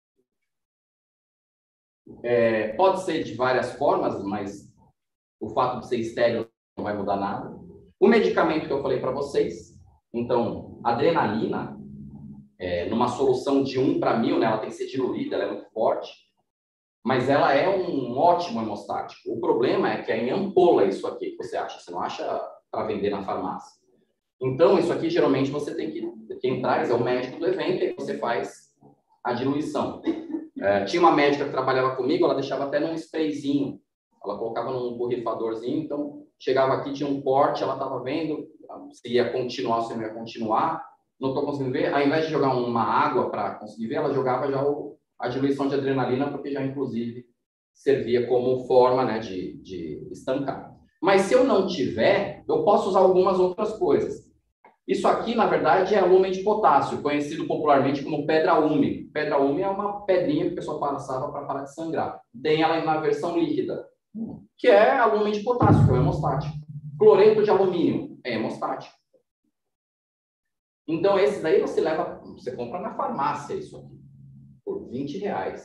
Pode ser de várias formas, mas o fato de ser estéril não vai mudar nada. O medicamento que eu falei para vocês, então, adrenalina, numa solução de 1:1000, né, ela tem que ser diluída, ela é muito forte, mas ela é um ótimo hemostático. O problema é que é em ampola isso aqui que você acha, você não acha para vender na farmácia. Então, isso aqui, geralmente, você tem que... Quem traz é o médico do evento e você faz a diluição. Tinha uma médica que trabalhava comigo, ela deixava até num sprayzinho. Ela colocava num borrifadorzinho, então, chegava aqui, tinha um corte, ela estava vendo se ia continuar, se não ia continuar. Não estou conseguindo ver. Ao invés de jogar uma água para conseguir ver, ela jogava já a diluição de adrenalina, porque já, inclusive, servia como forma, né, de estancar. Mas se eu não tiver, eu posso usar algumas outras coisas. Isso aqui, na verdade, é alumem de potássio, conhecido popularmente como pedra úmide. Pedra úmide é uma pedrinha que o pessoal passava para parar de sangrar. Tem ela na versão líquida, que é alumem de potássio, que é o hemostático. Cloreto de alumínio é hemostático. Então, esse daí você compra na farmácia isso aqui, por R$20.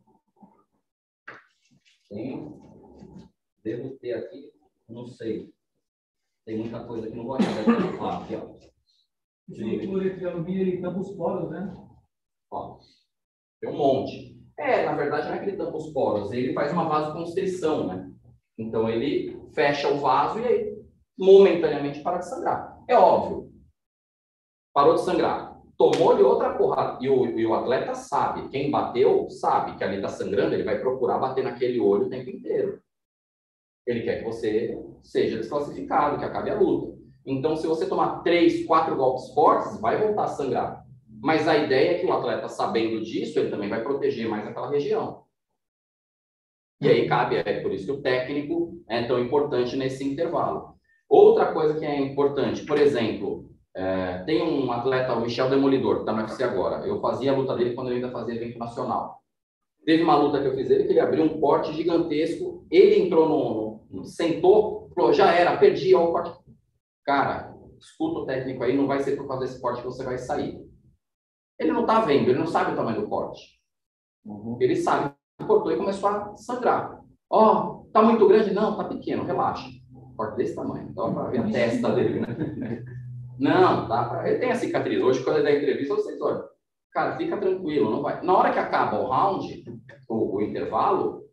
Devo ter aqui, não sei. Tem muita coisa que não gosta de falar aqui, ó.
O cloreto de alumínio, ele tampa os poros, né?
Ó, tem um monte. Na verdade, não é que ele tampa os poros, ele faz uma vasoconstrição, né? Então, ele fecha o vaso e aí, momentaneamente, para de sangrar. É óbvio. Parou de sangrar. Tomou-lhe outra porrada. E o atleta sabe, quem bateu sabe que ali está sangrando, ele vai procurar bater naquele olho o tempo inteiro. Ele quer que você seja desclassificado, que acabe a luta. Então, se você tomar 3, 4 golpes fortes, vai voltar a sangrar. Mas a ideia é que o atleta, sabendo disso, ele também vai proteger mais aquela região. E aí cabe, por isso que o técnico é tão importante nesse intervalo. Outra coisa que é importante, por exemplo, tem um atleta, o Michel Demolidor, que está no UFC agora. Eu fazia a luta dele quando eu ainda fazia evento nacional. Teve uma luta que eu fiz dele, que ele abriu um corte gigantesco, ele entrou sentou, falou, já era, perdi, ó, o corte. Cara, escuta o técnico aí, não vai ser por causa desse corte que você vai sair. Ele não tá vendo, ele não sabe o tamanho do corte. Ele sabe que cortou e começou a sangrar. Ó, tá muito grande? Não, tá pequeno, relaxa. Corte desse tamanho, dá pra ver a testa dele, né? Não, dá pra... Ele tem a cicatriz. Hoje, quando ele dá entrevista, vocês olham. Cara, fica tranquilo, não vai. Na hora que acaba o round, o intervalo,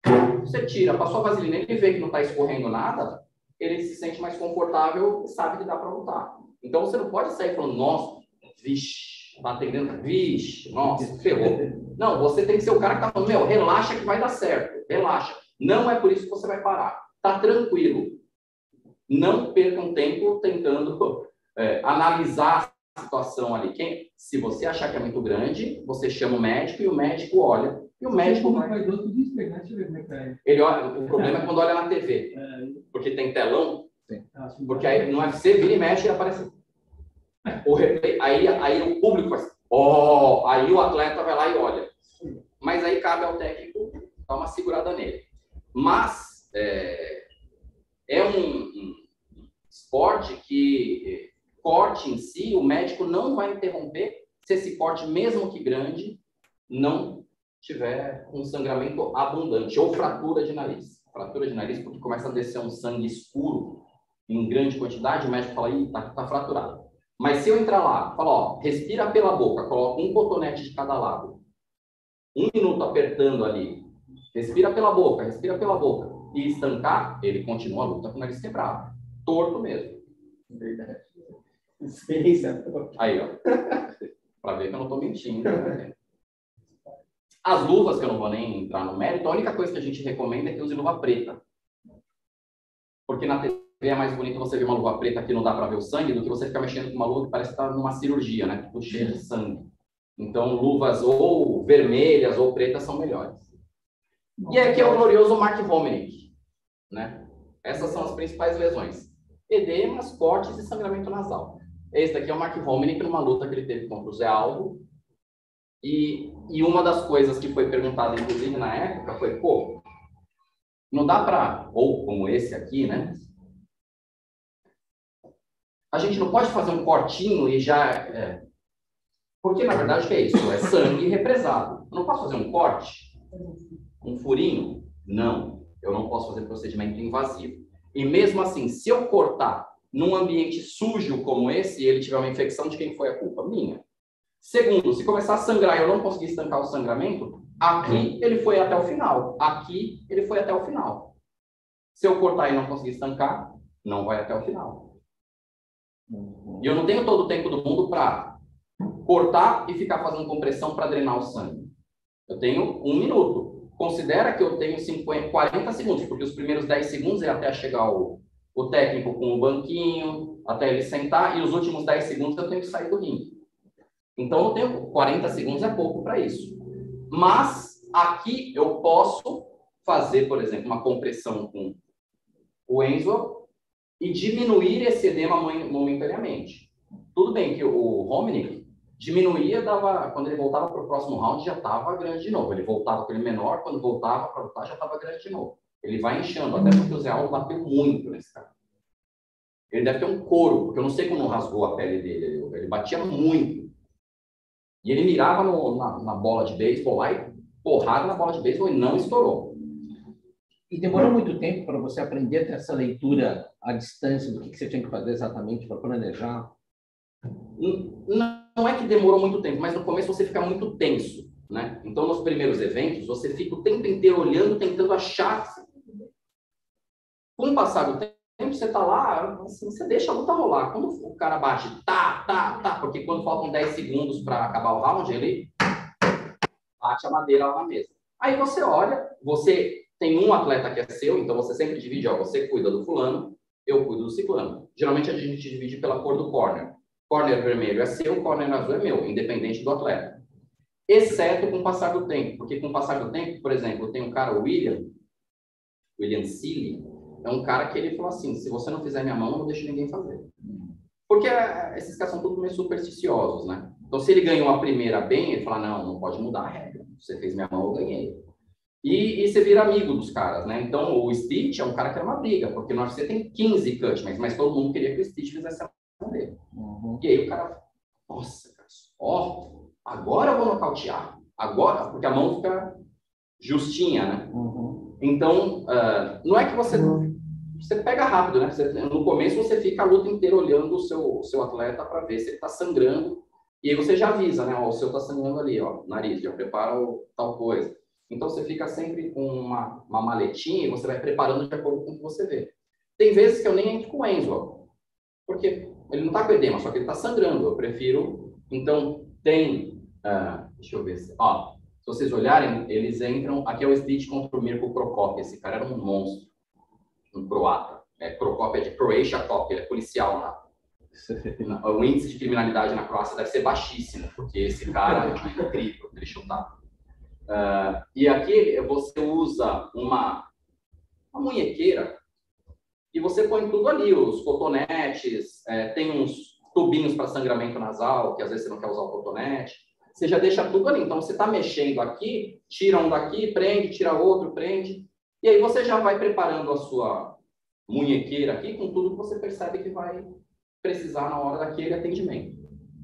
Você tira, passou a vaselina, ele vê que não está escorrendo nada, ele se sente mais confortável e sabe que dá para lutar. Então, você não pode sair falando, nossa, vixe, tá atendendo, vixe, nossa, ferrou. Não, você tem que ser o cara que tá falando, meu, relaxa que vai dar certo, relaxa. Não é por isso que você vai parar. Tá tranquilo. Não percam tempo tentando analisar a situação ali. Se você achar que é muito grande, você chama o médico e o médico olha. E o médico vai... Ele olha, o problema é quando olha na TV. Porque tem telão. Porque aí no UFC vira e mexe e aparece. O replay, aí o público faz. Aí o atleta vai lá e olha. Mas aí cabe ao técnico dar uma segurada nele. Mas é um esporte que corte em si, o médico não vai interromper se esse corte, mesmo que grande, não tiver um sangramento abundante, ou fratura de nariz. Fratura de nariz, porque começa a descer um sangue escuro em grande quantidade, o médico fala, ih, tá fraturado. Mas se eu entrar lá, falar, ó, respira pela boca, coloca um cotonete de cada lado, 1 minuto apertando ali, respira pela boca, e estancar, ele continua a luta com o nariz quebrado. Torto mesmo.
Verdade.
Aí, ó. Para ver que eu não estou mentindo. Né? As luvas, que eu não vou nem entrar no mérito, a única coisa que a gente recomenda é que use luva preta. Porque na TV é mais bonito você ver uma luva preta que não dá para ver o sangue do que você ficar mexendo com uma luva que parece que está numa cirurgia, né? Tudo cheio de sangue. Então, luvas ou vermelhas ou pretas são melhores. E aqui é o glorioso Mark Hominick, né? Essas são as principais lesões. Edemas, cortes e sangramento nasal. Esse daqui é o Mark Hominick numa luta que ele teve contra o Zé Aldo. E uma das coisas que foi perguntada, inclusive, na época, foi, pô, não dá pra, ou como esse aqui, né? A gente não pode fazer um cortinho e já... Porque, na verdade, o que é isso? É sangue represado. Eu não posso fazer um corte? Um furinho? Não. Eu não posso fazer procedimento invasivo. E mesmo assim, se eu cortar num ambiente sujo como esse e ele tiver uma infecção, de quem foi a culpa? Minha. Segundo, se começar a sangrar e eu não conseguir estancar o sangramento, aqui ele foi até o final. Aqui ele foi até o final. Se eu cortar e não conseguir estancar, não vai até o final. E eu não tenho todo o tempo do mundo para cortar e ficar fazendo compressão para drenar o sangue. Eu tenho 1 minuto. Considera que eu tenho 40 segundos, porque os primeiros 10 segundos é até chegar o técnico com o banquinho, até ele sentar, e os últimos 10 segundos eu tenho que sair do ringue. Então, eu tenho 40 segundos é pouco para isso. Mas, aqui eu posso fazer, por exemplo, uma compressão com o Enzo e diminuir esse edema momentaneamente. Tudo bem que o Hominick diminuía, quando ele voltava para o próximo round, já estava grande de novo. Ele voltava com ele menor, quando voltava para lutar, já estava grande de novo. Ele vai inchando, até porque o Zé Aldo bateu muito nesse cara. Ele deve ter um couro, porque eu não sei como rasgou a pele dele. Ele batia muito. E ele mirava na bola de beisebol lá e porrada na bola de beisebol e não estourou.
E demorou muito tempo para você aprender a ter essa leitura à distância do que você tinha que fazer exatamente para planejar?
Não é que demorou muito tempo, mas no começo você fica muito tenso, né? Então, nos primeiros eventos, você fica o tempo inteiro olhando, tentando achar. Com o passar do tempo, você está lá, assim, você deixa a luta rolar. Quando o cara bate, porque quando faltam 10 segundos para acabar o round, ele bate a madeira lá na mesa. Aí você olha, você tem um atleta que é seu, então você sempre divide, ó, você cuida do fulano, eu cuido do ciclano. Geralmente a gente divide pela cor do corner. Corner vermelho é seu, corner azul é meu, independente do atleta. Exceto com o passar do tempo, porque com o passar do tempo, por exemplo, tem um cara, o William Seeley, é um cara que ele falou assim, se você não fizer minha mão, eu não deixo ninguém fazer. Porque esses caras são todos meio supersticiosos, né? Então, se ele ganhou a primeira bem, ele fala, não pode mudar a regra. Você fez minha mão, eu ganhei. E você vira amigo dos caras, né? Então, o Stitch é um cara que era uma briga, porque no UFC tem 15 cutmans, mas todo mundo queria que o Stitch fizesse a mão dele. E aí o cara, nossa, ó, agora eu vou nocautear. Agora, porque a mão fica justinha, né? Então, não é que você pega rápido, né? No começo você fica a luta inteira olhando o seu atleta para ver se ele está sangrando. E aí você já avisa, né? Ó, o seu está sangrando ali, ó, nariz, já prepara tal coisa. Então, você fica sempre com uma maletinha e você vai preparando de acordo com o que você vê. Tem vezes que eu nem entro com o Enzo, ó, porque ele não está com edema, só que ele está sangrando. Eu prefiro... Então, tem... deixa eu ver. Ó, se vocês olharem, eles entram... Aqui é o Stitch contra o Mirko Prokop. Esse cara era um monstro. Um croata. Prokop é de Croatia Cop, ele é policial lá. O índice de criminalidade na Croácia deve ser baixíssimo, porque esse cara é incrível, ele chutava. E aqui você usa uma munhequeira e você põe tudo ali, os cotonetes, tem uns tubinhos para sangramento nasal, que às vezes você não quer usar o cotonete. Você já deixa tudo ali. Então, você está mexendo aqui, tira um daqui, prende, tira outro, prende. E aí você já vai preparando a sua munhequeira aqui com tudo que você percebe que vai precisar na hora daquele atendimento.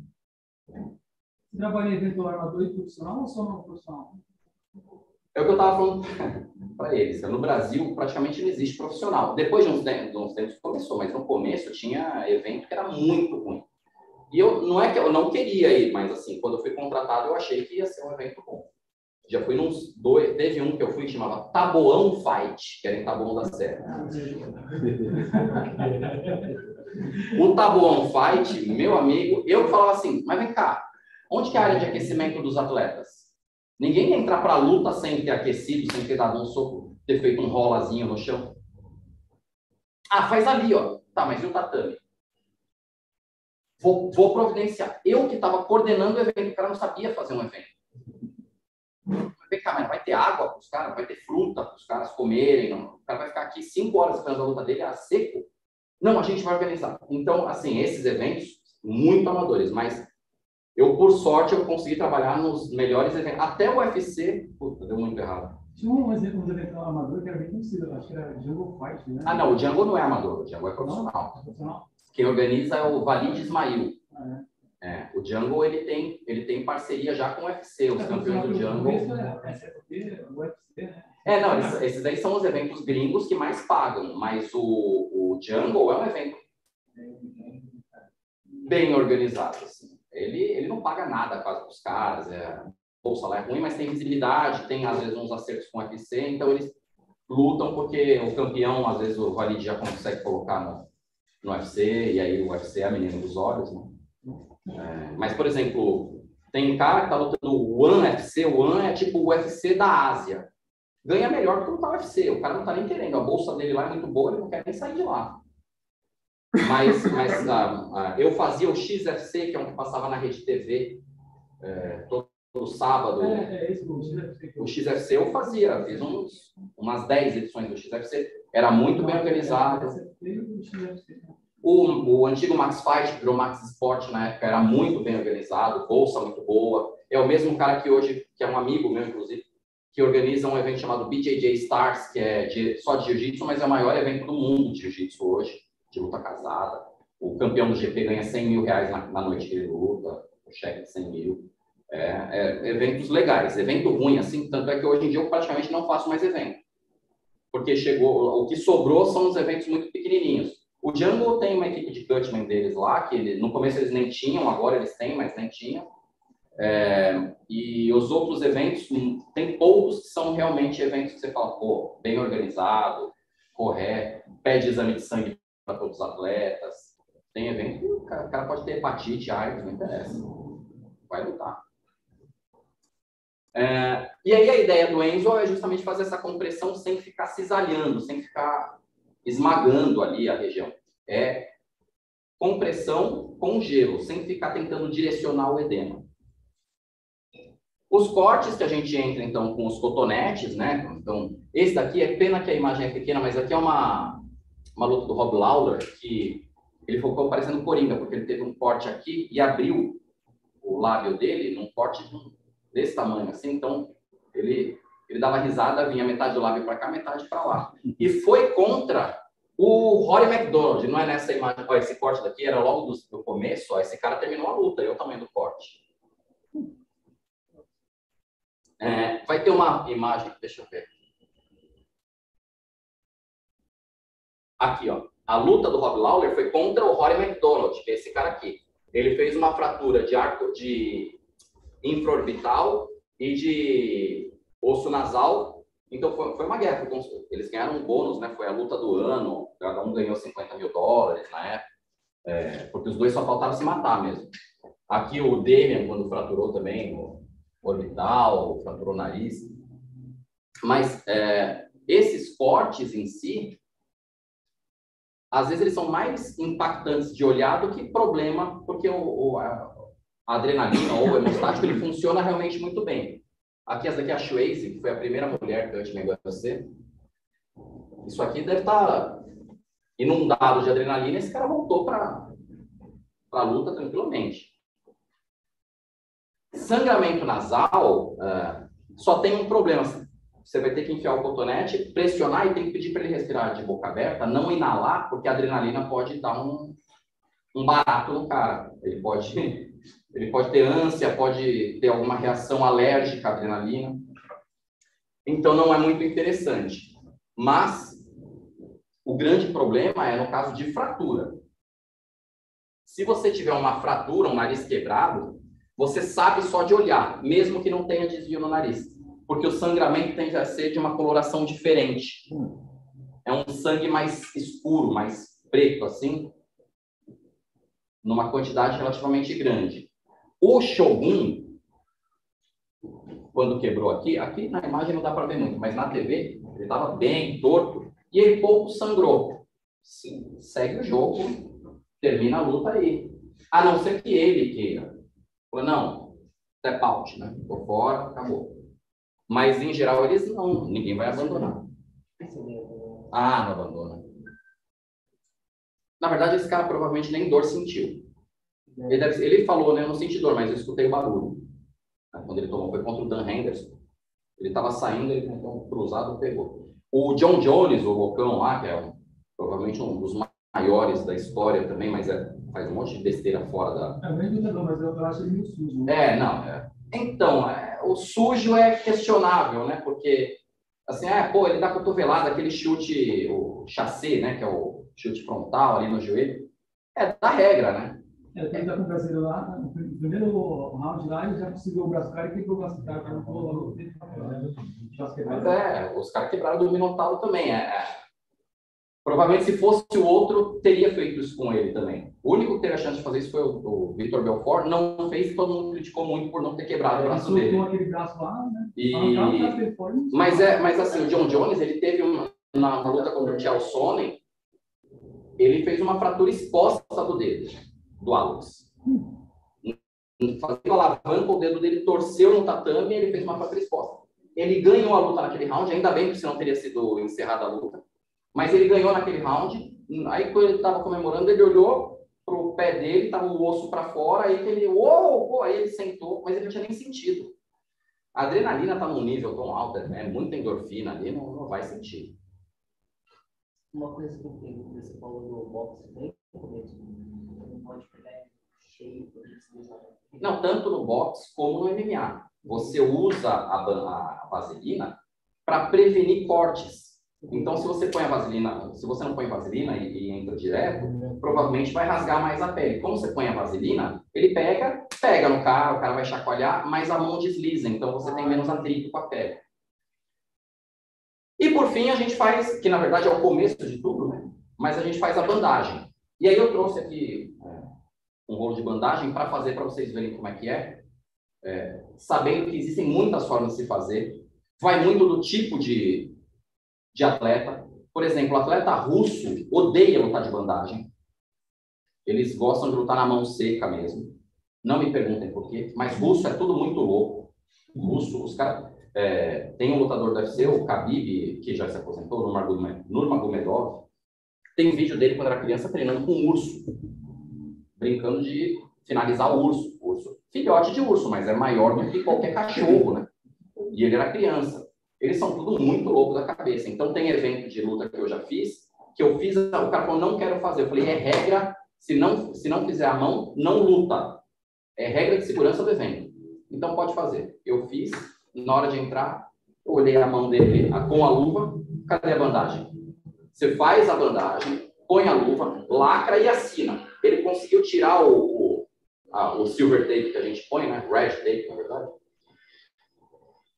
Você trabalha em evento armador e profissional ou só não profissional?
É o que eu estava falando para eles. No Brasil, praticamente não existe profissional. Depois de uns tempos começou, mas no começo tinha evento que era muito ruim. E não é que eu não queria ir, mas assim, quando eu fui contratado, eu achei que ia ser um evento bom. Já fui nos dois, teve um que eu fui que chamava Taboão Fight, que era em Taboão da Serra. O Taboão Fight, meu amigo, eu falava assim, mas vem cá, onde que é a área de aquecimento dos atletas? Ninguém ia entrar para a luta sem ter aquecido, sem ter dado um soco, ter feito um rolazinho no chão. Faz ali, ó. Tá, mas e o tatame? Vou providenciar. Eu que estava coordenando o evento, o cara não sabia fazer um evento. Vem cá, mas vai ter água para os caras, vai ter fruta para os caras comerem. Não. O cara vai ficar aqui 5 horas esperando a luta dele a seco. Não, a gente vai organizar. Então, assim, esses eventos, muito amadores, mas eu, por sorte, eu consegui trabalhar nos melhores eventos. Até o UFC, puta, deu muito errado.
Tinha um exemplo de evento amador que era bem conhecido, acho que era Jungle Fight, né?
Não, o Django não é amador, o Django é profissional.
Não, é profissional.
Quem organiza é o Walid Ismail.
É.
O Django, ele tem parceria já com o UFC, os campeões do Django.
O UFC, né?
Não, esses aí são os eventos gringos que mais pagam, mas o Django é um evento bem organizado. Assim. Ele não paga nada quase para os caras, bolsa lá é ruim, mas tem visibilidade, tem às vezes uns acertos com o UFC, então eles lutam porque o campeão, às vezes o Walid já consegue colocar no UFC, e aí o UFC é a menina dos olhos, né? Mas, por exemplo, tem um cara que está lutando o One UFC, o One é tipo o UFC da Ásia. Ganha melhor do que lutar o UFC, o cara não está nem querendo, a bolsa dele lá é muito boa, ele não quer nem sair de lá. Mas eu fazia o XFC, que é um que passava na Rede TV, todo sábado. O XFC eu fazia, fiz umas 10 edições do XFC, era muito bem organizado. O antigo Max Fight, que virou Max Sport na época, era muito bem organizado, bolsa muito boa. É o mesmo cara que hoje, que é um amigo meu, inclusive, que organiza um evento chamado BJJ Stars, que é só de jiu-jitsu, mas é o maior evento do mundo de jiu-jitsu hoje, de luta casada. O campeão do GP ganha 100 mil reais na noite que ele luta, o cheque de 100 mil. Eventos legais. Evento ruim, assim, tanto é que hoje em dia eu praticamente não faço mais evento. Porque o que sobrou são os eventos muito pequenininhos. O Django tem uma equipe de cutman deles lá, que no começo eles nem tinham, agora eles têm, mas nem tinham. E os outros eventos, tem poucos que são realmente eventos que você fala, pô, bem organizado, correto, pede exame de sangue para todos os atletas. Tem evento que o cara pode ter hepatite, AIDS, não interessa. Vai lutar. E aí a ideia do Enzo é justamente fazer essa compressão sem ficar cisalhando, sem ficar esmagando ali a região. É compressão com gelo, sem ficar tentando direcionar o edema. Os cortes que a gente entra, então, com os cotonetes, né? Então, esse daqui é pena que a imagem é pequena, mas aqui é uma luta do Rob Lawler, que ele ficou parecendo Coringa, porque ele teve um corte aqui e abriu o lábio dele num corte desse tamanho, assim. Então, ele dava risada, vinha metade do lábio para cá, metade para lá. E foi contra o Rory McDonald, não é nessa imagem, ó, esse corte daqui era logo do começo, ó, esse cara terminou a luta, olha o tamanho do corte. Vai ter uma imagem, deixa eu ver. Aqui, ó. A luta do Rob Lawler foi contra o Rory McDonald, que é esse cara aqui. Ele fez uma fratura de arco de infraorbital e de osso nasal. Então, foi uma guerra. Eles ganharam um bônus, né? Foi a luta do ano. Cada um ganhou $50 mil na época. Porque os dois só faltavam se matar mesmo. Aqui o Demian, quando fraturou também, o orbital, fraturou o nariz. Mas esses cortes em si, às vezes eles são mais impactantes de olhar do que problema, porque a adrenalina ou o hemostático, ele funciona realmente muito bem. Aqui, essa daqui é a Swayze, que foi a primeira mulher que eu tinha em UFC. Isso aqui deve estar inundado de adrenalina, esse cara voltou para a luta tranquilamente. Sangramento nasal só tem um problema. Você vai ter que enfiar o cotonete, pressionar e tem que pedir para ele respirar de boca aberta, não inalar, porque a adrenalina pode dar um barato no cara. Ele pode ter ânsia, pode ter alguma reação alérgica à adrenalina. Então, não é muito interessante. Mas, o grande problema é no caso de fratura. Se você tiver uma fratura, um nariz quebrado, você sabe só de olhar, mesmo que não tenha desvio no nariz. Porque o sangramento tende a ser de uma coloração diferente. É um sangue mais escuro, mais preto, assim, numa quantidade relativamente grande. O Shogun, quando quebrou aqui na imagem não dá para ver muito, mas na TV, ele estava bem torto e ele pouco sangrou. Sim, segue o jogo, termina a luta aí. A não ser que ele queira. Falou, não, step out, né? Tô fora, acabou. Mas, em geral, eles não. Ninguém vai abandonar. Ah, não abandona. Na verdade, esse cara provavelmente nem dor sentiu. Ele falou, né? Eu não senti dor, mas eu escutei o barulho. Quando ele tomou, foi contra o Dan Henderson. Ele estava saindo, ele tentou um cruzado, pegou. O John Jones, o loucão lá, que é provavelmente um dos maiores da história também, mas faz um monte de besteira fora da...
É bem lutador, mas eu acho ele muito sujo.
Então, o sujo é questionável, né? Porque, assim, ele dá cotovelada, aquele chute, o chassé, né? Que é o chute frontal ali no joelho. É da regra, né?
Ele tá com o brasileiro lá, no primeiro round lá, ele já conseguiu o braço cara e quebrou o braço cara.
Mas os caras quebraram do Minotauro também. Provavelmente, se fosse o outro, teria feito isso com ele também. O único que teve a chance de fazer isso foi o Vitor Belfort. Não fez, todo mundo criticou muito por não ter quebrado o braço dele.
Ele aquele braço lá, né?
Mas assim, o John Jones, ele teve na luta contra o Chael Sonnen, ele fez uma fratura exposta do dedo, do Alex. Fazendo alavanca, o dedo dele torceu no tatame e ele fez uma fratura exposta. Ele ganhou a luta naquele round, ainda bem que senão teria sido encerrada a luta. Mas ele ganhou naquele round. Aí, quando ele estava comemorando, ele olhou pro pé dele, estava o osso para fora, aí que ele, aí ele sentou, mas ele não tinha nem sentido. A adrenalina está num nível tão alto, muita endorfina ali, não vai sentir.
Uma coisa que eu tenho, você falou do boxe bem no começo, não pode pegar cheio,
não, tanto no boxe como no MMA. Você usa a vaselina para prevenir cortes. Então, se você põe a vaselina, se você não põe vaselina e entra direto, provavelmente vai rasgar mais a pele. Como você põe a vaselina, ele pega no cara, o cara vai chacoalhar, mas a mão desliza, então você tem menos atrito com a pele. E por fim, a gente faz, que na verdade é o começo de tudo, né? Mas a gente faz a bandagem. E aí eu trouxe aqui um rolo de bandagem para fazer, para vocês verem como é que sabendo que existem muitas formas de se fazer. Vai muito do tipo de atleta. Por exemplo, o atleta russo odeia lutar de bandagem. Eles gostam de lutar na mão seca mesmo. Não me perguntem por quê, mas russo é tudo muito louco. Russo, os caras... tem um lutador do UFC, o Khabib, que já se aposentou, Nurmagomedov. Tem vídeo dele quando era criança treinando com um urso. Brincando de finalizar o urso. Filhote de urso, mas é maior do que qualquer cachorro, né? E ele era criança. Eles são tudo muito loucos da cabeça. Então, tem evento de luta que eu já fiz, o cara falou, não quero fazer. Eu falei, é regra, se não fizer a mão, não luta. É regra de segurança do evento. Então, pode fazer. Eu fiz, na hora de entrar, eu olhei a mão dele com a luva, cadê a bandagem? Você faz a bandagem, põe a luva, lacra e assina. Ele conseguiu tirar o silver tape que a gente põe, né? Red tape, na verdade.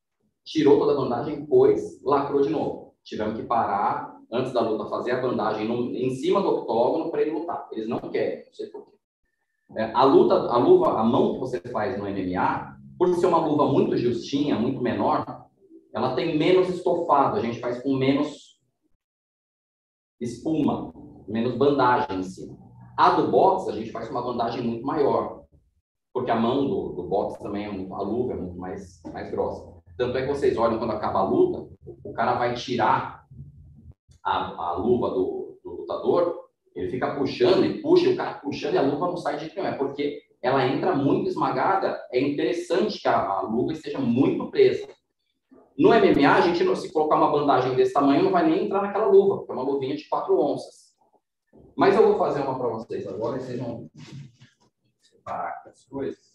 tirou toda a bandagem, pôs, lacrou de novo. Tivemos que parar, antes da luta, fazer a bandagem em cima do octógono para ele lutar. Eles não querem, não sei por quê. A mão que você faz no MMA, por ser uma luva muito justinha, muito menor, ela tem menos estofado, a gente faz com menos espuma, menos bandagem em cima. A do boxe, a gente faz com uma bandagem muito maior, porque a mão do boxe também, a luva é muito mais grossa. Tanto é que vocês olham quando acaba a luta, o cara vai tirar a luva do lutador, ele fica puxando e puxa, e o cara puxando e a luva não sai de jeito nenhum. É porque ela entra muito esmagada, é interessante que a luva esteja muito presa. No MMA, a gente, se colocar uma bandagem desse tamanho, não vai nem entrar naquela luva, porque é uma luvinha de 4 onças. Mas eu vou fazer uma para vocês agora, e vocês vão separar as coisas.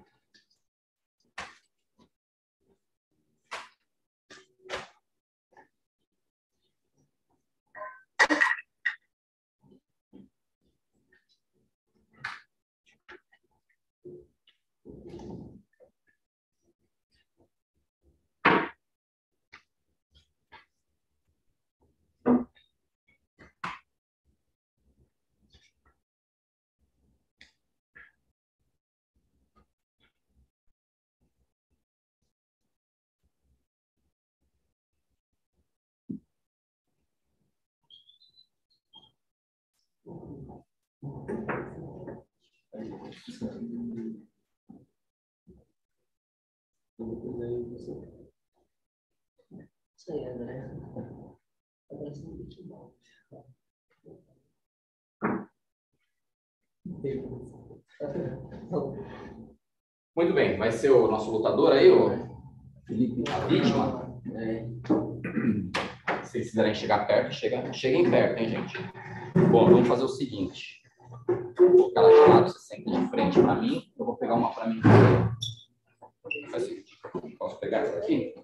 Isso aí, André. Parece um futebol.
Muito bem, vai ser o nosso lutador aí, o Felipe, a vítima. Se vocês quiserem chegar perto, cheguem perto, hein, gente? Bom, vamos fazer o seguinte. Vou colocar lá de lado, você senta de frente para mim. Eu vou pegar uma para mim. Faz o seguinte, posso pegar essa aqui?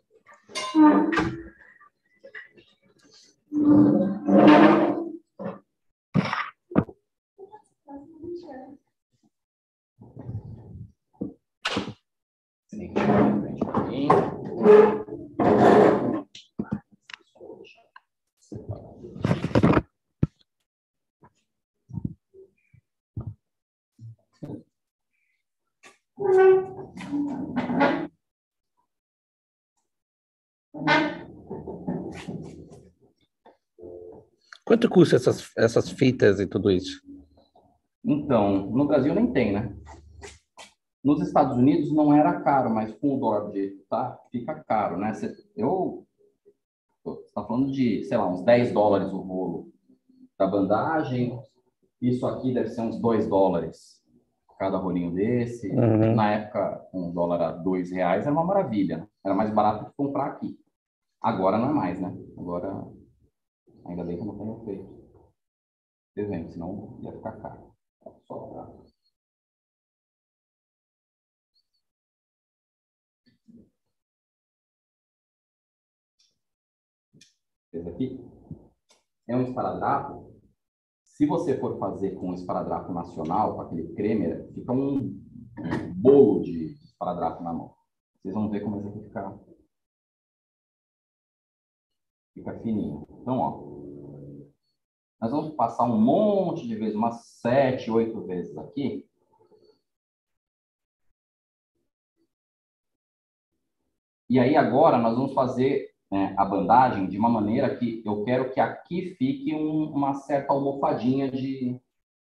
Sim, de frente para mim.
Quanto custa essas fitas e tudo isso?
Então, no Brasil nem tem, né? Nos Estados Unidos não era caro, mas com o dólar de tá, fica caro, né? Você está falando de, sei lá, uns $10 o rolo da bandagem. Isso aqui deve ser uns $2 cada rolinho desse.
Uhum.
Na época, um dólar a R$2 era uma maravilha, né? Era mais barato que comprar aqui. Agora não é mais, né? Agora, ainda bem que eu não tenho feito. Exemplo, senão ia ficar caro. Só pra... Esse aqui é um esparadrapo. Se você for fazer com um esparadrapo nacional, com aquele Kremer, fica um bolo de esparadrapo na mão. Vocês vão ver como esse aqui fica fininho. Então, ó, nós vamos passar um monte de vezes, umas 7, 8 vezes aqui. E aí agora nós vamos fazer a bandagem de uma maneira que eu quero que aqui fique uma certa almofadinha de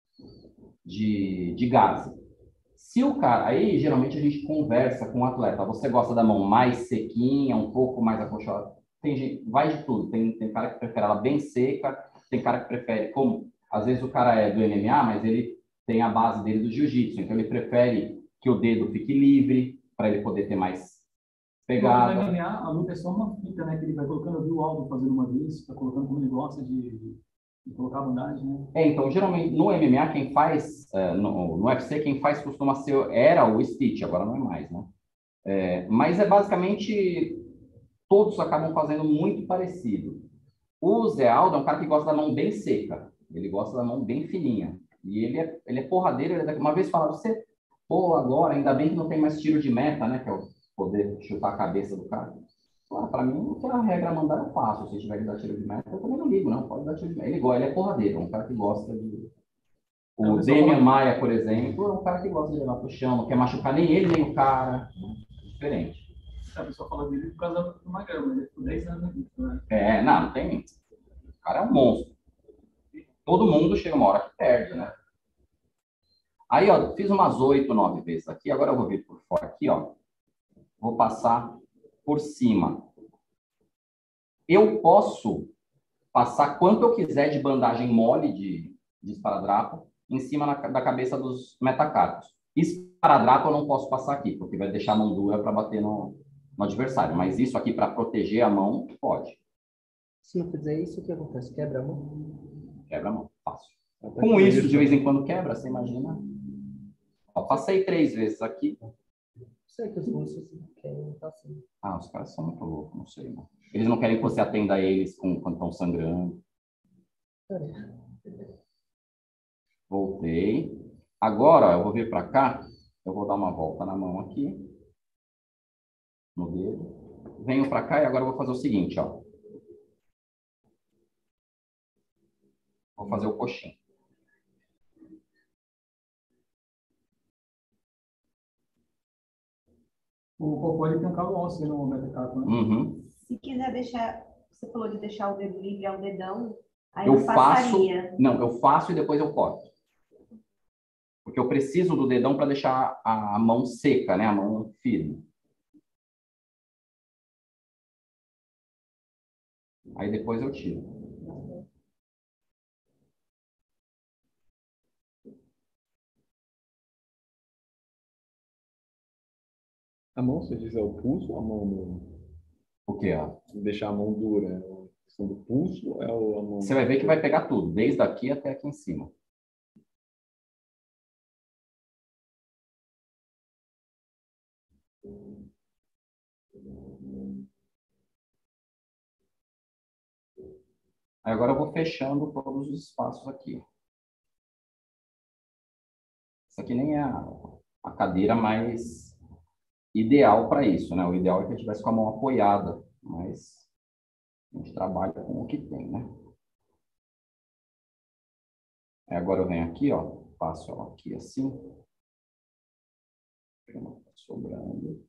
gaze. Se o cara... Aí, geralmente, a gente conversa com o atleta. Você gosta da mão mais sequinha, um pouco mais acolchoada? Tem gente... Vai de tudo. Tem cara que prefere ela bem seca, tem cara que prefere... Como, às vezes, o cara é do MMA, mas ele tem a base dele do jiu-jitsu. Então, ele prefere que o dedo fique livre, para ele poder ter mais pegada.
No MMA, a luta é só uma fita, né? Que ele vai colocando, eu vi o Aldo fazendo uma vez, tá colocando como ele gosta de colocar a bandagem, né?
Então, geralmente, no MMA, quem faz, no UFC, quem faz costuma ser, era o Stitch, agora não é mais, né? Mas é basicamente, todos acabam fazendo muito parecido. O Zé Aldo é um cara que gosta da mão bem seca, ele gosta da mão bem fininha. E ele é porradeiro, uma vez falaram, você, pô, agora, ainda bem que não tem mais tiro de meta, né? Que é o poder chutar a cabeça do cara. Claro, para mim, o que a regra mandar eu faço. Se tiver que dar tiro de meta, eu também não ligo, não. Pode dar tiro de meta. Ele é porradeiro, é um cara que gosta de... O Demian Maia, por exemplo, é um cara que gosta de levar pro chão, não quer machucar nem ele, nem o cara. Diferente.
A pessoa fala dele por causa do Magrão, mas ele ficou 10 anos na vida, né?
Não tem. O cara é um monstro. Todo mundo chega uma hora que perde, né? Aí, ó, fiz umas 8, 9 vezes aqui. Agora eu vou vir por fora aqui, ó. Vou passar por cima. Eu posso passar quanto eu quiser de bandagem mole de esparadrapo em cima da cabeça dos metacarpos. Esparadrapo eu não posso passar aqui, porque vai deixar a mão dura para bater no adversário. Mas isso aqui para proteger a mão, pode.
Se eu fizer isso, o que acontece? Quebra a mão?
Quebra a mão, fácil. Com isso, de vez em quando quebra, você imagina. Ó, passei 3 vezes aqui.
Sei que os russos querem estar assim.
Ah, os caras são muito loucos, não sei, né? Eles não querem que você atenda a eles quando estão sangrando. Voltei. Agora, ó, eu vou vir para cá. Eu vou dar uma volta na mão aqui. No dedo. Venho para cá e agora eu vou fazer o seguinte, ó. Vou fazer o coxinho.
O Popó ele tem um calo ósseo no metacarpo, né?
Uhum.
Se quiser deixar, você falou de deixar o dedo livre ao dedão, aí
Eu
não passaria.
Não, eu faço e depois eu corto. Porque eu preciso do dedão para deixar a mão seca, né? A mão firme. Aí depois eu tiro.
A mão, você diz, é o pulso ou a mão mesmo?
O quê, ó?
Deixar a mão dura, é a questão do pulso ou é a mão?
Você vai ver que vai pegar tudo, desde aqui até aqui em cima. Aí agora eu vou fechando todos os espaços aqui. Isso aqui nem é a cadeira mais ideal para isso, né? O ideal é que eu tivesse com a mão apoiada, mas a gente trabalha com o que tem, né? Aí agora eu venho aqui, ó, passo ela aqui assim. Sobrando.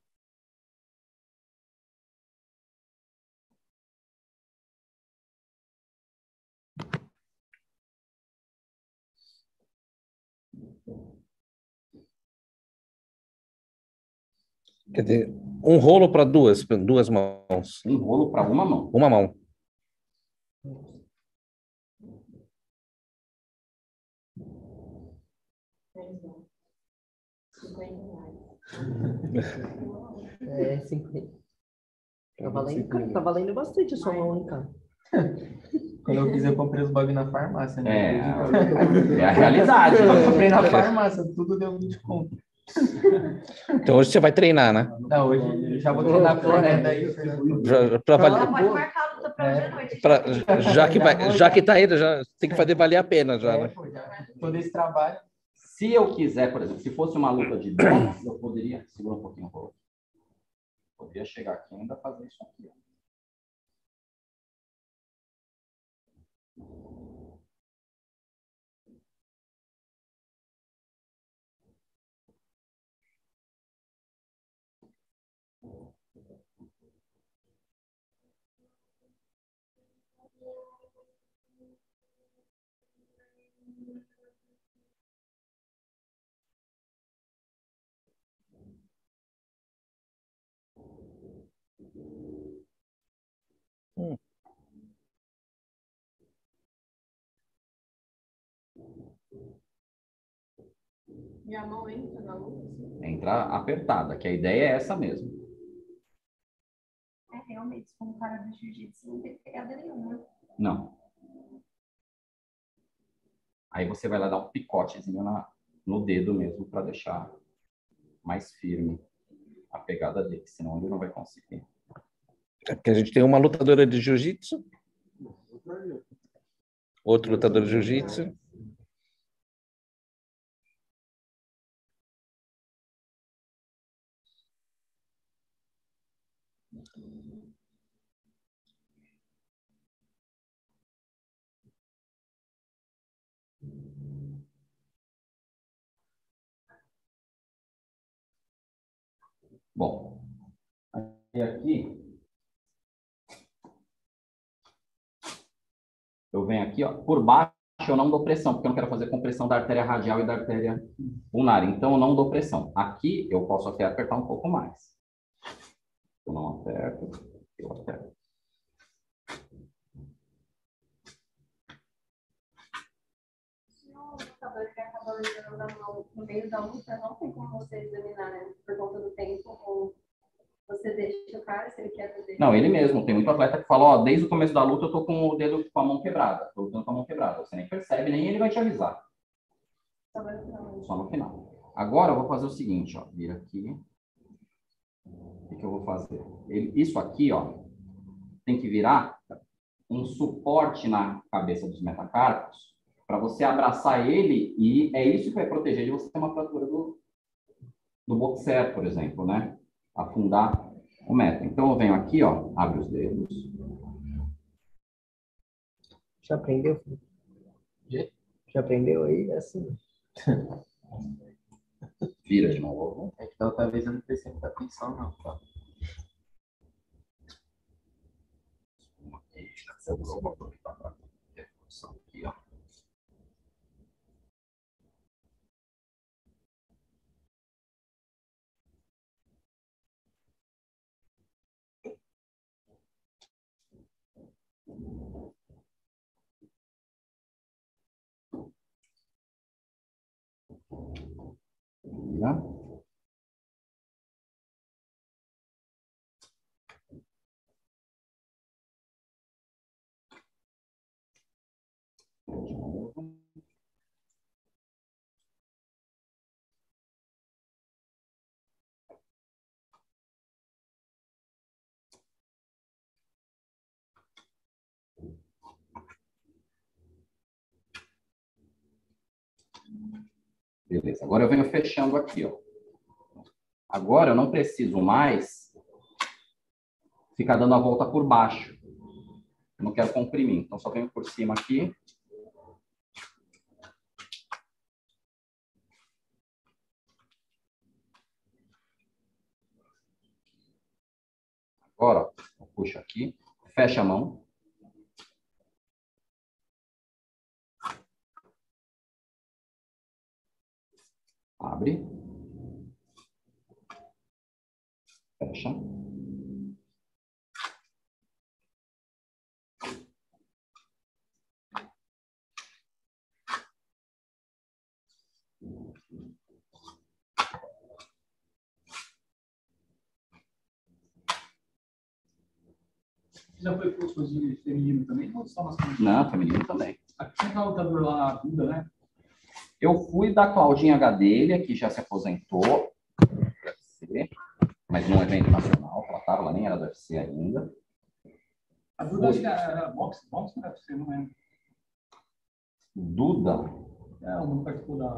Quer dizer, um rolo para duas mãos.
Um rolo para uma mão.
Uma mão.
É, 50. Tá valendo bastante a sua mão, hein, cara?
Quando eu fiz, eu comprei os bagulho na farmácia, né?
É a realidade.
Eu comprei na farmácia, tudo deu 20 conto.
Então hoje você vai treinar, né?
Não, hoje eu já vou treinar a Fernanda aí.
Pra
Ela
valer,
pode marcar a luta para hoje à noite.
já que tá aí, já tem que fazer valer a pena já, né?
Pô, já todo esse trabalho.
Se eu quiser, por exemplo, se fosse uma luta de boxe, eu poderia... Segura um pouquinho o rolo. Poderia chegar aqui e ainda fazer isso aqui, ó.
E a mão entra na luta, assim.
Entra apertada, que a ideia é essa mesmo.
É, realmente, se for um cara do jiu-jitsu, não tem pegada nenhuma.
Não. Aí você vai lá dar um picotezinho no dedo mesmo para deixar mais firme a pegada dele, senão ele não vai conseguir.
É porque a gente tem uma lutadora de jiu-jitsu, outro lutador de jiu-jitsu.
Bom, aí aqui, eu venho aqui, ó, por baixo eu não dou pressão, porque eu não quero fazer compressão da artéria radial e da artéria ulnar, então eu não dou pressão. Aqui eu posso até apertar um pouco mais. Eu não aperto, eu aperto.
O lutador que acaba lesionando a mão no meio da luta, não tem como você examinar, né? Por conta do tempo, ou você deixa o cara, se ele quer fazer.
Não, ele mesmo. Tem muito atleta que fala, ó, desde o começo da luta eu tô com o dedo com a mão quebrada. Tô lutando com a mão quebrada. Você nem percebe, nem ele vai te avisar. Só no final. Agora eu vou fazer o seguinte, ó. Vira aqui. O que eu vou fazer? Isso aqui, ó, tem que virar um suporte na cabeça dos metacarpos para você abraçar ele e é isso que vai proteger de você ter uma fratura do boxer, por exemplo, né? Afundar o meta. Então eu venho aqui, ó, abre os dedos.
Já aprendeu? Filho? Já aprendeu aí? É assim.
Vira de novo.
É que da outra vez eu não prestei muita atenção, não. Tá?
Aqui, ó. Vira. De novo. Beleza, agora eu venho fechando aqui, ó. Agora eu não preciso mais ficar dando a volta por baixo. Eu não quero comprimir, então só venho por cima aqui. Agora, ó, eu puxo aqui, fecha a mão. Abre. Fecha.
Já foi curso de feminino também ou só masculino?
Não, feminino também.
Aqui tem aquela lutadora lá, a Duda, né?
Eu fui da Claudinha Gadelha, que já se aposentou, mas num evento nacional, ela estava, ela nem era do UFC ainda.
A Duda acho que era boxe não deve ser, não lembro.
Duda?
É, o não participou da...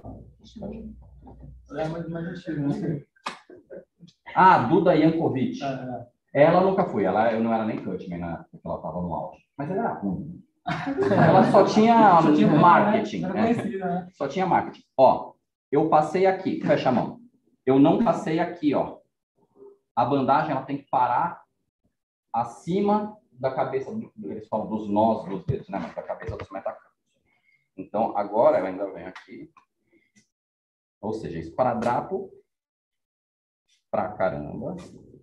É mais antigo, né?
Ah, Duda Jankovic.
É.
Ela nunca foi, eu não era nem coach, né, porque ela estava no auge. Mas ela era ruim. Ela só tinha marketing. Né? Só tinha marketing. Ó, eu passei aqui, fecha a mão. Eu não passei aqui, ó. A bandagem ela tem que parar acima da cabeça, eles falam dos nós dos dedos, né? Mas da cabeça dos metacarpos. Então, agora eu ainda venho aqui. Ou seja, esparadrapo pra caramba.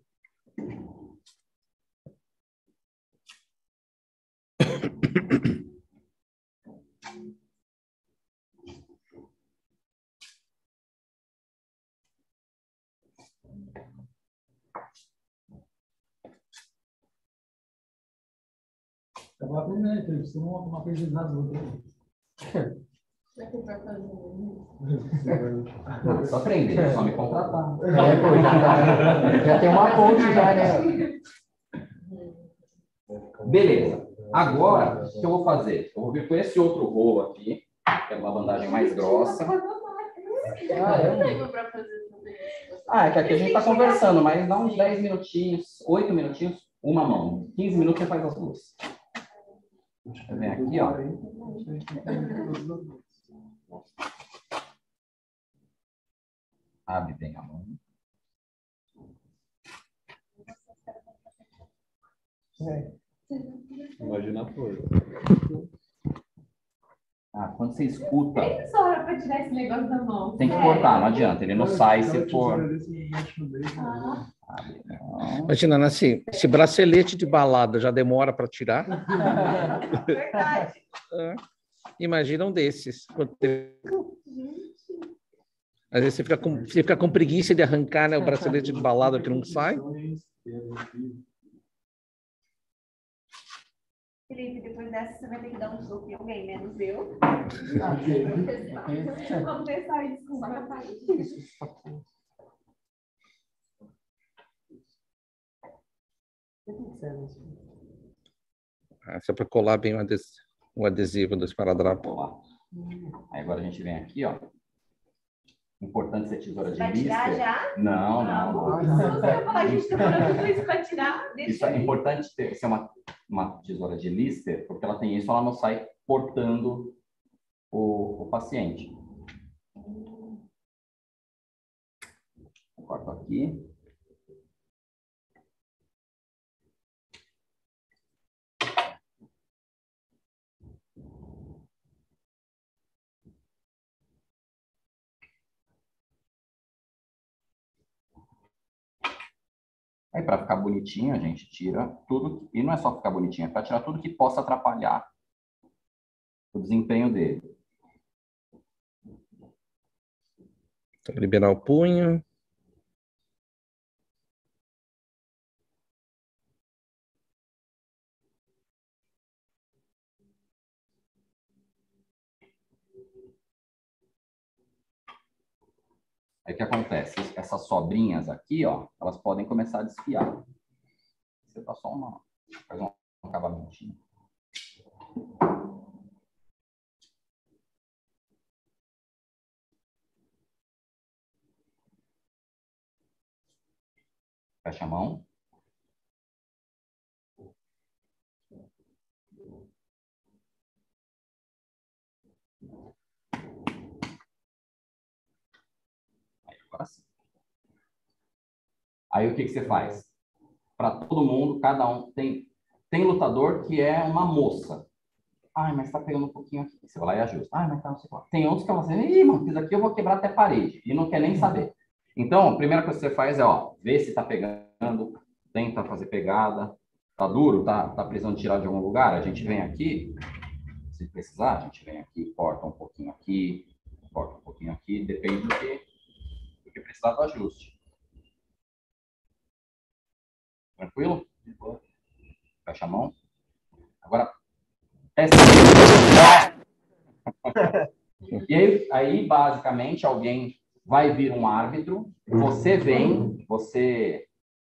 Agora, né, Felipe? Você não uma coisa de nada outra.
Só aprender, só me contratar.
É, pô, já tem uma ponte já, né?
Beleza. Agora, o que eu vou fazer? Eu vou vir com esse outro rolo aqui, que é uma bandagem mais grossa. Ah, é que aqui a gente está conversando, mas dá uns 10 minutinhos, 8 minutinhos, uma mão. 15 minutos você faz as duas. Vem aqui, ó. Abre bem a mão.
Imagina a força.
Quando você escuta,
Tem essa hora pra tirar esse negócio da mão.
tem que cortar, não adianta. Ele não sai se for.
Imagina, assim, esse bracelete de balada já demora para tirar.
Verdade.
Imagina um desses. Às vezes você fica com preguiça de arrancar, né, o bracelete de balada que não sai.
Felipe, depois dessa você vai ter que dar um soco em alguém, menos eu. Vamos testar isso com o país.
Só para colar bem o adesivo do esparadrapo.
Aí agora a gente vem aqui, ó. Importante ser tesoura de
Vai tirar
blister.
já?
Não.
A gente tá falando tudo isso para tirar.
Isso é importante ser uma tesoura de blister, porque ela tem isso, ela não sai cortando o paciente. Eu corto aqui. Aí, para ficar bonitinho, a gente tira tudo. E não é só ficar bonitinho, é para tirar tudo que possa atrapalhar o desempenho dele.
Então, liberar o punho.
Aí o que acontece? Essas sobrinhas aqui, ó, elas podem começar a desfiar. Você dá só faz um acabamentinho. Fecha a mão. Agora sim. Aí o que você faz? Para todo mundo, cada um tem lutador que é uma moça. Ai, mas tá pegando um pouquinho aqui. Você vai lá e ajusta. Ai, mas tá não sei lá. Tem outros que falam assim, ih, mano, isso aqui eu vou quebrar até a parede. E não quer nem saber. Então, a primeira coisa que você faz é, ó, ver se tá pegando, tenta fazer pegada. Tá duro? Tá precisando tirar de algum lugar? A gente vem aqui, se precisar, a gente vem aqui, corta um pouquinho aqui, corta um pouquinho aqui, depende do que precisar do ajuste. Tranquilo? Fecha a mão. Agora, e aí, basicamente, alguém vai vir um árbitro, você vem, você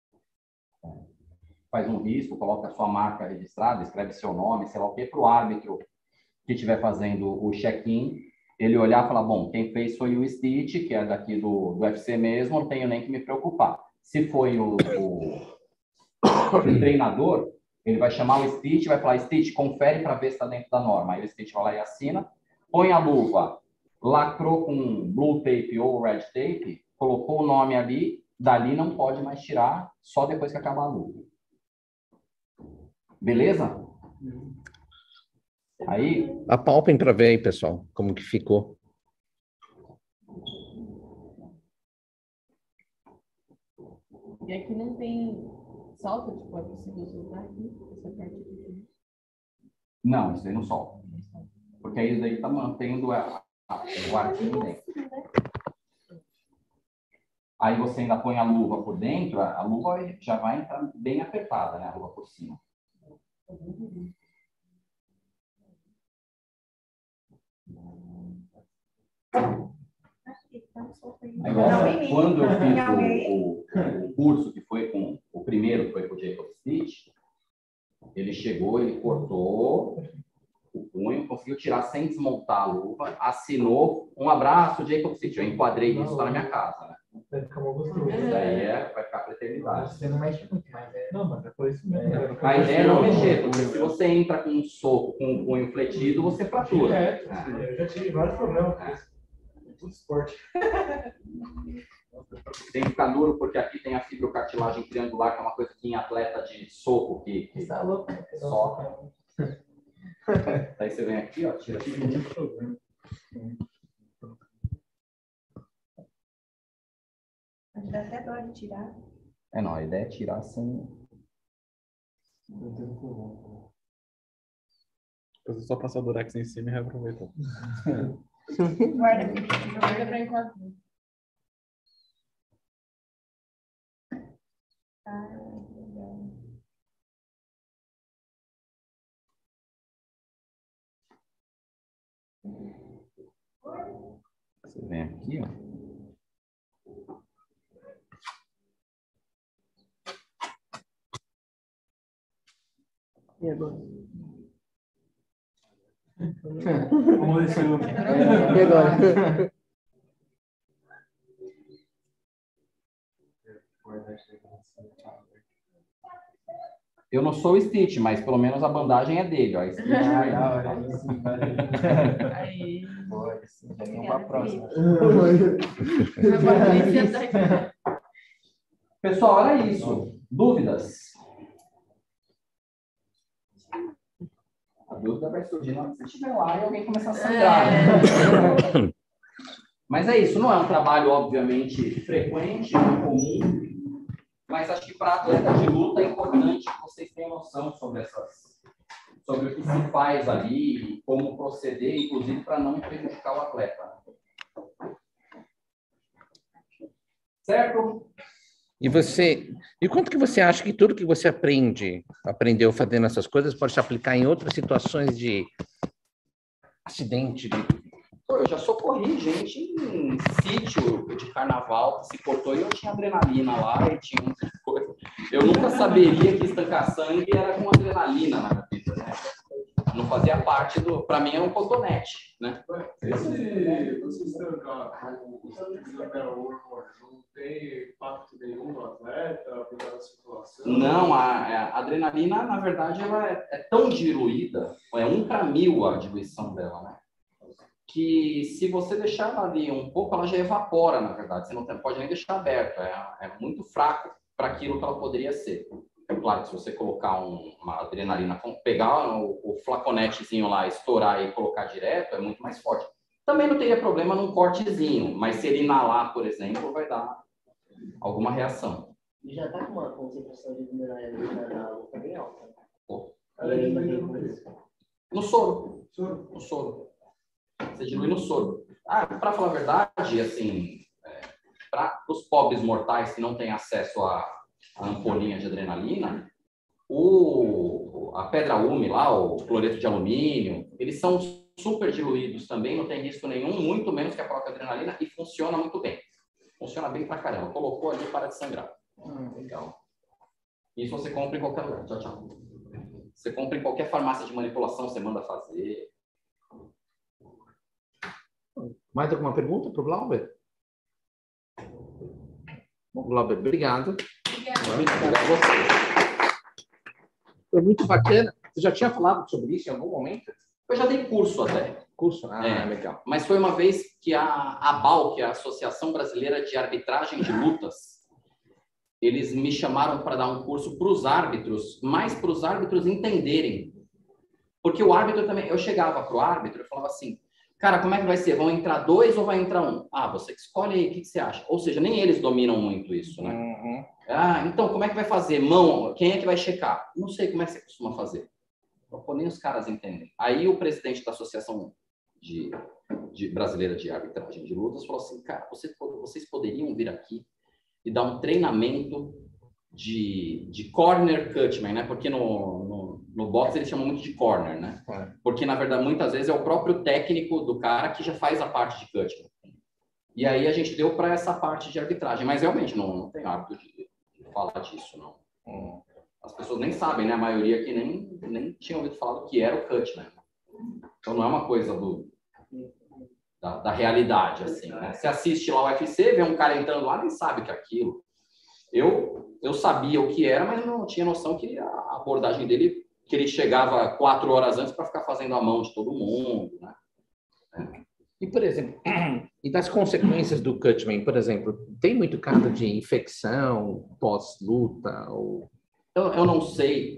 faz um risco, coloca a sua marca registrada, escreve seu nome, sei lá o quê, para o árbitro que estiver fazendo o check-in, ele olhar e falar, bom, quem fez foi o Stitch, que é daqui do UFC mesmo, não tenho nem que me preocupar. Se foi o treinador, ele vai chamar o Stitch, vai falar, Stitch, confere para ver se está dentro da norma. Aí o Stitch vai lá e assina, põe a luva, lacrou com blue tape ou red tape, colocou o nome ali, dali não pode mais tirar, só depois que acabar a luva. Beleza? Aí...
Apalpem para ver aí, pessoal, como que ficou.
E aqui não tem solta, tipo, é possível soltar aqui, essa parte aqui?
Não, isso aí não solta. Porque aí isso daí tá mantendo o arquinho dentro. Aí você ainda põe a luva por dentro, a luva já vai entrar bem apertada, né? A luva por cima. Aí, quando eu fiz o curso que foi com o primeiro, que foi com o Jacob Stitch, ele chegou, ele cortou o punho, conseguiu tirar sem desmontar a luva, assinou, um abraço, Jacob Stitch. Eu enquadrei isso, tá na minha casa, né? Isso daí vai ficar para a eternidade.
Você não mexe muito mais, Não, mas foi isso mesmo.
A ideia é não mexer, porque se você entra com um soco, com um punho fletido, você fratura.
Eu já tive vários problemas com isso. Tudo esporte.
Tem que ficar duro porque aqui tem a fibrocartilagem triangular, que é uma coisa que em atleta de soco que
Tá louco?
soca. Aí você vem aqui, ó, tira aqui.
Mas dá até dó de tirar.
Não, a ideia é tirar sem...
Depois é só passar o durex em cima e reaproveitar.
Guarda pra enquanto. Legal.
Você vem aqui, ó.
E agora?
Vamos ver se eu...
E agora?
Eu não sou o Stitch, mas pelo menos a bandagem é dele, ó. A Stitch foi...
Aí.
Boa, sim. Vamos pra próxima.
Pessoal, era isso. Dúvidas? A dúvida vai surgir na hora que você estiver lá e alguém começar a sangrar. Né? Mas é isso, não é um trabalho, obviamente, frequente, não comum, mas acho que para atleta de luta é importante que vocês tenham noção sobre sobre o que se faz ali, como proceder, inclusive para não prejudicar o atleta. Certo?
E quanto que você acha que tudo que você aprendeu fazendo essas coisas, pode se aplicar em outras situações de acidente?
Pô, eu já socorri gente em sítio de carnaval que se cortou e eu tinha adrenalina lá e tinha muita coisa. Eu nunca saberia que estancar sangue era com adrenalina na minha vida, né? Não fazia parte do... Para mim era um cotonete, né?
Esse você estancar o não tem impacto nenhum no atleta, na circulação?
Não, a adrenalina, na verdade, ela é tão diluída, é 1/1000 a diluição dela, né? Que se você deixar ela ali um pouco, ela já evapora, na verdade. Você não pode nem deixar aberto. É muito fraco para aquilo que ela poderia ser. É claro que se você colocar uma adrenalina, pegar o flaconetezinho lá, estourar e colocar direto, é muito mais forte. Também não teria problema num cortezinho, mas se ele inalar, por exemplo, vai dar alguma reação.
E já tá com uma concentração de adrenalina na luta bem alta.
Pô.
No
soro. No soro. Você dilui no soro. Para falar a verdade, assim, para os pobres mortais que não têm acesso a ampolinha de adrenalina, a pedra úmida lá, o cloreto de alumínio, eles são super diluídos também, não tem risco nenhum, muito menos que a própria adrenalina, e funciona muito bem. Funciona bem pra caramba. Colocou ali, para de sangrar. Legal. Isso você compra em qualquer lugar. Tchau, tchau. Você compra em qualquer farmácia de manipulação, você manda fazer.
Mais alguma pergunta para o Glauber? Bom, Glauber, obrigado.
Obrigado a vocês.
Foi muito bacana. Você já tinha falado sobre isso em algum momento?
Eu já dei curso até.
Curso? Legal.
Mas foi uma vez que a ABAL, que é a Associação Brasileira de Arbitragem de Lutas, eles me chamaram para dar um curso para os árbitros, mas para os árbitros entenderem. Porque o árbitro também... Eu chegava para o árbitro e falava assim, cara, como é que vai ser? Vão entrar 2 ou vai entrar 1? Você que escolhe aí, o que você acha? Ou seja, nem eles dominam muito isso, né?
Uhum.
Então, como é que vai fazer? Mão, quem é que vai checar? Não sei como é que você costuma fazer. Nem os caras entendem. Aí o presidente da Associação Brasileira de Arbitragem de Lutas falou assim, cara, vocês poderiam vir aqui e dar um treinamento de corner cutman, né? Porque no boxe eles chamam muito de corner, né? Porque, na verdade, muitas vezes é o próprio técnico do cara que já faz a parte de cutman. E aí a gente deu para essa parte de arbitragem, mas realmente não tem hábito de falar disso, não. As pessoas nem sabem, né? A maioria aqui nem tinha ouvido falar do que era o cutman. Então não é uma coisa da realidade, assim, né? Você assiste lá o UFC, vê um cara entrando lá, nem sabe o que é aquilo. Eu sabia o que era, mas não tinha noção que a abordagem dele, que ele chegava 4 horas antes para ficar fazendo a mão de todo mundo, né?
E, por exemplo, e das consequências do Cutman, por exemplo, tem muito caso de infecção pós-luta? Ou...
Eu não sei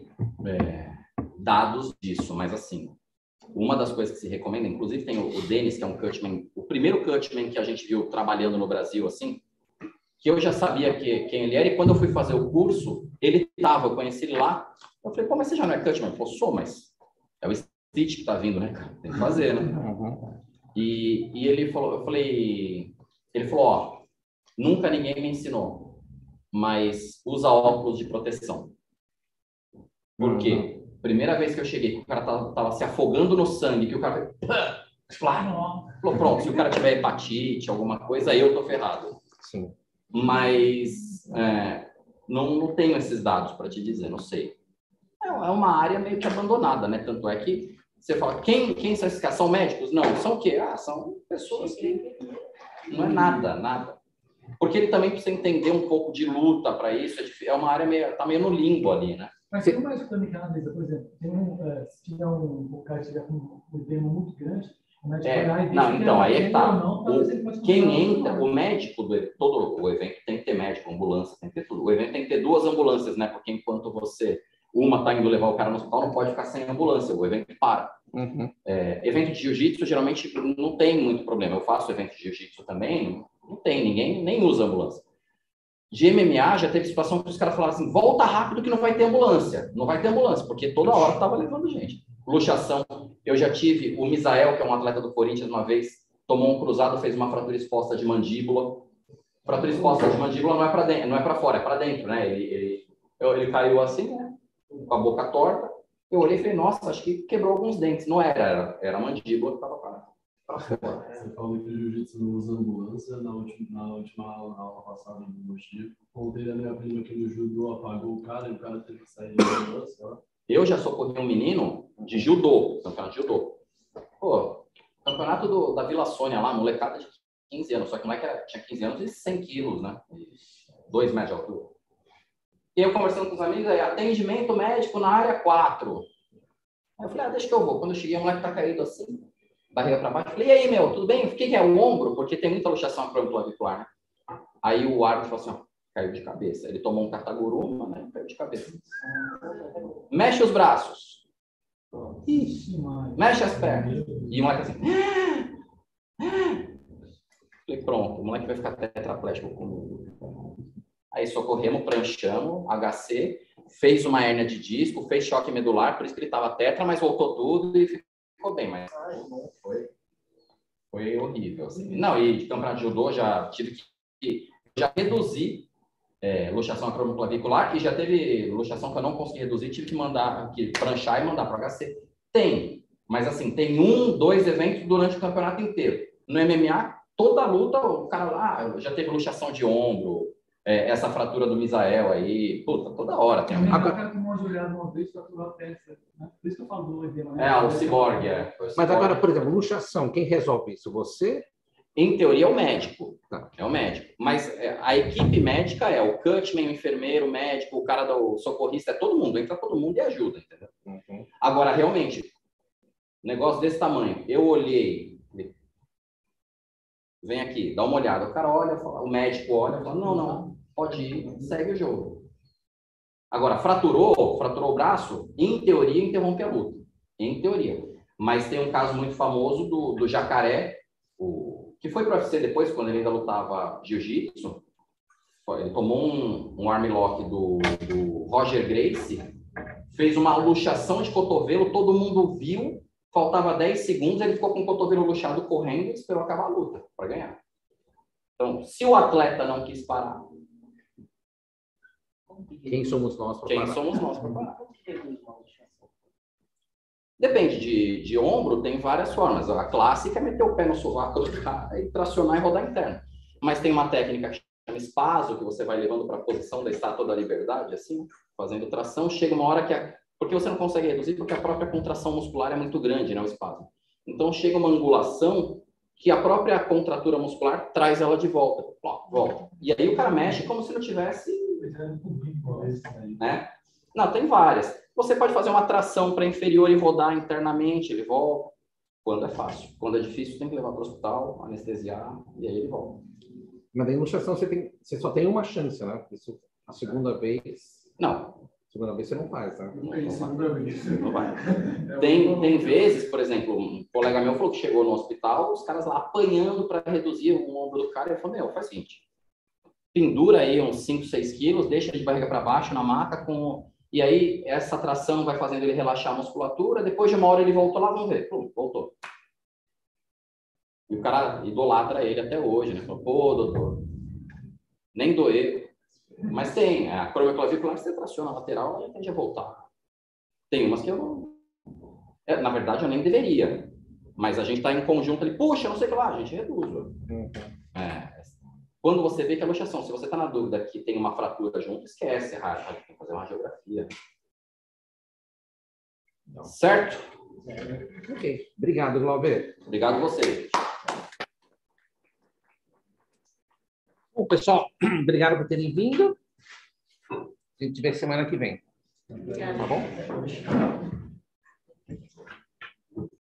dados disso, mas assim, uma das coisas que se recomenda, inclusive tem o Denis, que é um Cutman, o primeiro Cutman que a gente viu trabalhando no Brasil, assim, que eu já sabia quem ele era, e quando eu fui fazer o curso, ele estava, eu conheci ele lá, eu falei, pô, mas você já não é Cutman? Ele falou, sou, mas é o Stitch que tá vindo, né, cara? Tem que fazer, né?
Uhum.
E ele falou, ele falou, ó, nunca ninguém me ensinou, mas usa óculos de proteção. Por quê? Primeira vez que eu cheguei, que o cara tava se afogando no sangue, que o cara falou, pronto, se o cara tiver hepatite, alguma coisa, aí eu tô ferrado.
Sim.
Mas não tenho esses dados para te dizer, não sei. É uma área meio que abandonada, né? Tanto é que você fala, quem são esses caras? São médicos? Não. São o quê? São pessoas que não é nada. Porque ele também precisa entender um pouco de luta para isso. É uma área tá meio no limbo ali, né?
Mas tem um médico também que analisa, por exemplo, se tiver o cara tiver com um termo muito grande, o médico vai lá e
não, então, aí é que tá. Quem entra,
o
o médico, todo o evento tem que ter médico, ambulância, tem que ter tudo. O evento tem que ter 2 ambulâncias, né? Porque enquanto uma tá indo levar o cara no hospital, não pode ficar sem ambulância, o evento para.
Uhum.
Evento de jiu-jitsu, geralmente, não tem muito problema. Eu faço evento de jiu-jitsu também, não tem, ninguém nem usa ambulância. De MMA, já teve situação que os caras falaram assim, volta rápido que não vai ter ambulância. Não vai ter ambulância, porque toda hora estava levando gente. Luxação, eu já tive o Misael, que é um atleta do Corinthians, uma vez, tomou um cruzado, fez uma fratura exposta de mandíbula. Fratura exposta de mandíbula não é para dentro, não é para fora, é para dentro, né? Ele caiu assim, né? Com a boca torta. Eu olhei e falei, nossa, acho que quebrou alguns dentes. Não era a mandíbula que estava para fora.
Você falou que o jiu-jitsu não usa ambulância. Na última aula passada do motivo, contei a minha prima que no judô apagou o cara e o cara teve que sair de ambulância.
Eu já socorri um menino de judô, campeonato de judô. Pô, campeonato da Vila Sônia lá, molecada de 15 anos. Só que o moleque tinha 15 anos e 100 quilos, né? 2 metros de altura. E eu conversando com os amigos, aí, atendimento médico na área 4. Aí eu falei, deixa que eu vou. Quando eu cheguei, o moleque tá caído assim, barriga para baixo. Eu falei, e aí, meu, tudo bem? O que é o ombro? Porque tem muita luxação acromioclavicular, né? Aí o árbitro falou assim, ó, caiu de cabeça. Ele tomou um Kataguruma, né? Caiu de cabeça. Mexe os braços.
Ixi, mano.
Mexe as pernas. E o moleque assim, falei, pronto, o moleque vai ficar tetraplégico comigo. Aí socorremos, pranchamos, HC, fez uma hérnia de disco, fez choque medular, por isso que ele estava tetra, mas voltou tudo e ficou bem. Mas foi horrível. Assim. Não, e de campeonato de judô já tive que reduzir luxação acromioclavicular e já teve luxação que eu não consegui reduzir, tive que pranchar e mandar para o HC. Tem, mas assim, tem 1, 2 eventos durante o campeonato inteiro. No MMA, toda a luta, o cara lá já teve luxação de ombro, essa fratura do Misael aí, puta, toda hora tem
alguém. Agora, o cara tomou uma joelhada uma vez, fraturou a testa, né? Por isso que eu falo do edema, né?
O ciborgue,
Mas agora, por exemplo, luxação, quem resolve isso? Você?
Em teoria é o médico, é o médico. Mas a equipe médica é o cutman, o enfermeiro, o médico, o cara do socorrista, é todo mundo, entra todo mundo e ajuda, entendeu? Uhum. Agora, realmente, negócio desse tamanho, eu olhei, vem aqui, dá uma olhada, o cara olha, o médico olha, fala, não, pode ir, segue o jogo. Agora, fraturou o braço, em teoria, interrompe a luta. Em teoria. Mas tem um caso muito famoso do Jacaré, que foi para o UFC depois, quando ele ainda lutava jiu-jitsu. Ele tomou um armlock do Roger Gracie, fez uma luxação de cotovelo, todo mundo viu, faltava 10 segundos, ele ficou com o cotovelo luxado correndo e esperou acabar a luta para ganhar. Então, se o atleta não quis parar,
quem somos nós para
parar? Depende de ombro, tem várias formas. A clássica é meter o pé no sovaco do cara e tracionar e rodar interno. Mas tem uma técnica que chama espaso, que você vai levando para a posição da estátua da liberdade, assim, fazendo tração. Chega uma hora que porque você não consegue reduzir, porque a própria contração muscular é muito grande, né, o espasmo. Então, chega uma angulação que a própria contratura muscular traz ela de volta. Volta. E aí o cara mexe como se não tivesse... Né? Não, tem várias. Você pode fazer uma tração para inferior e rodar internamente, ele volta. quando é fácil. Quando é difícil, tem que levar para o hospital, anestesiar, e aí ele volta.
Mas daí luxação você só tem uma chance, né? Porque a segunda vez...
Não.
Segunda vez você não faz, né?
Não vai. Tem vezes, por exemplo, um colega meu falou que chegou no hospital, os caras lá apanhando para reduzir o ombro do cara, e ele falou, meu, faz o seguinte, pendura aí uns 5, 6 quilos, deixa ele de barriga para baixo na maca, e aí essa tração vai fazendo ele relaxar a musculatura, depois de uma hora ele voltou lá, vamos ver, pum, voltou. E o cara idolatra ele até hoje, né? Falou, pô, doutor, nem doeu. Mas tem, a acromioclavícula, você traciona a lateral, ela tende a voltar. Tem umas que eu não... na verdade, eu nem deveria. Mas a gente está em conjunto ali, puxa, não sei o que lá, a gente reduz. Quando você vê que a luxação, se você está na dúvida que tem uma fratura junto, esquece, tem que fazer uma radiografia. Certo?
Ok. Obrigado, Glauber.
Obrigado a você.
Bom, pessoal, obrigado por terem vindo. A gente vê semana que vem.
Obrigada.
Tá bom?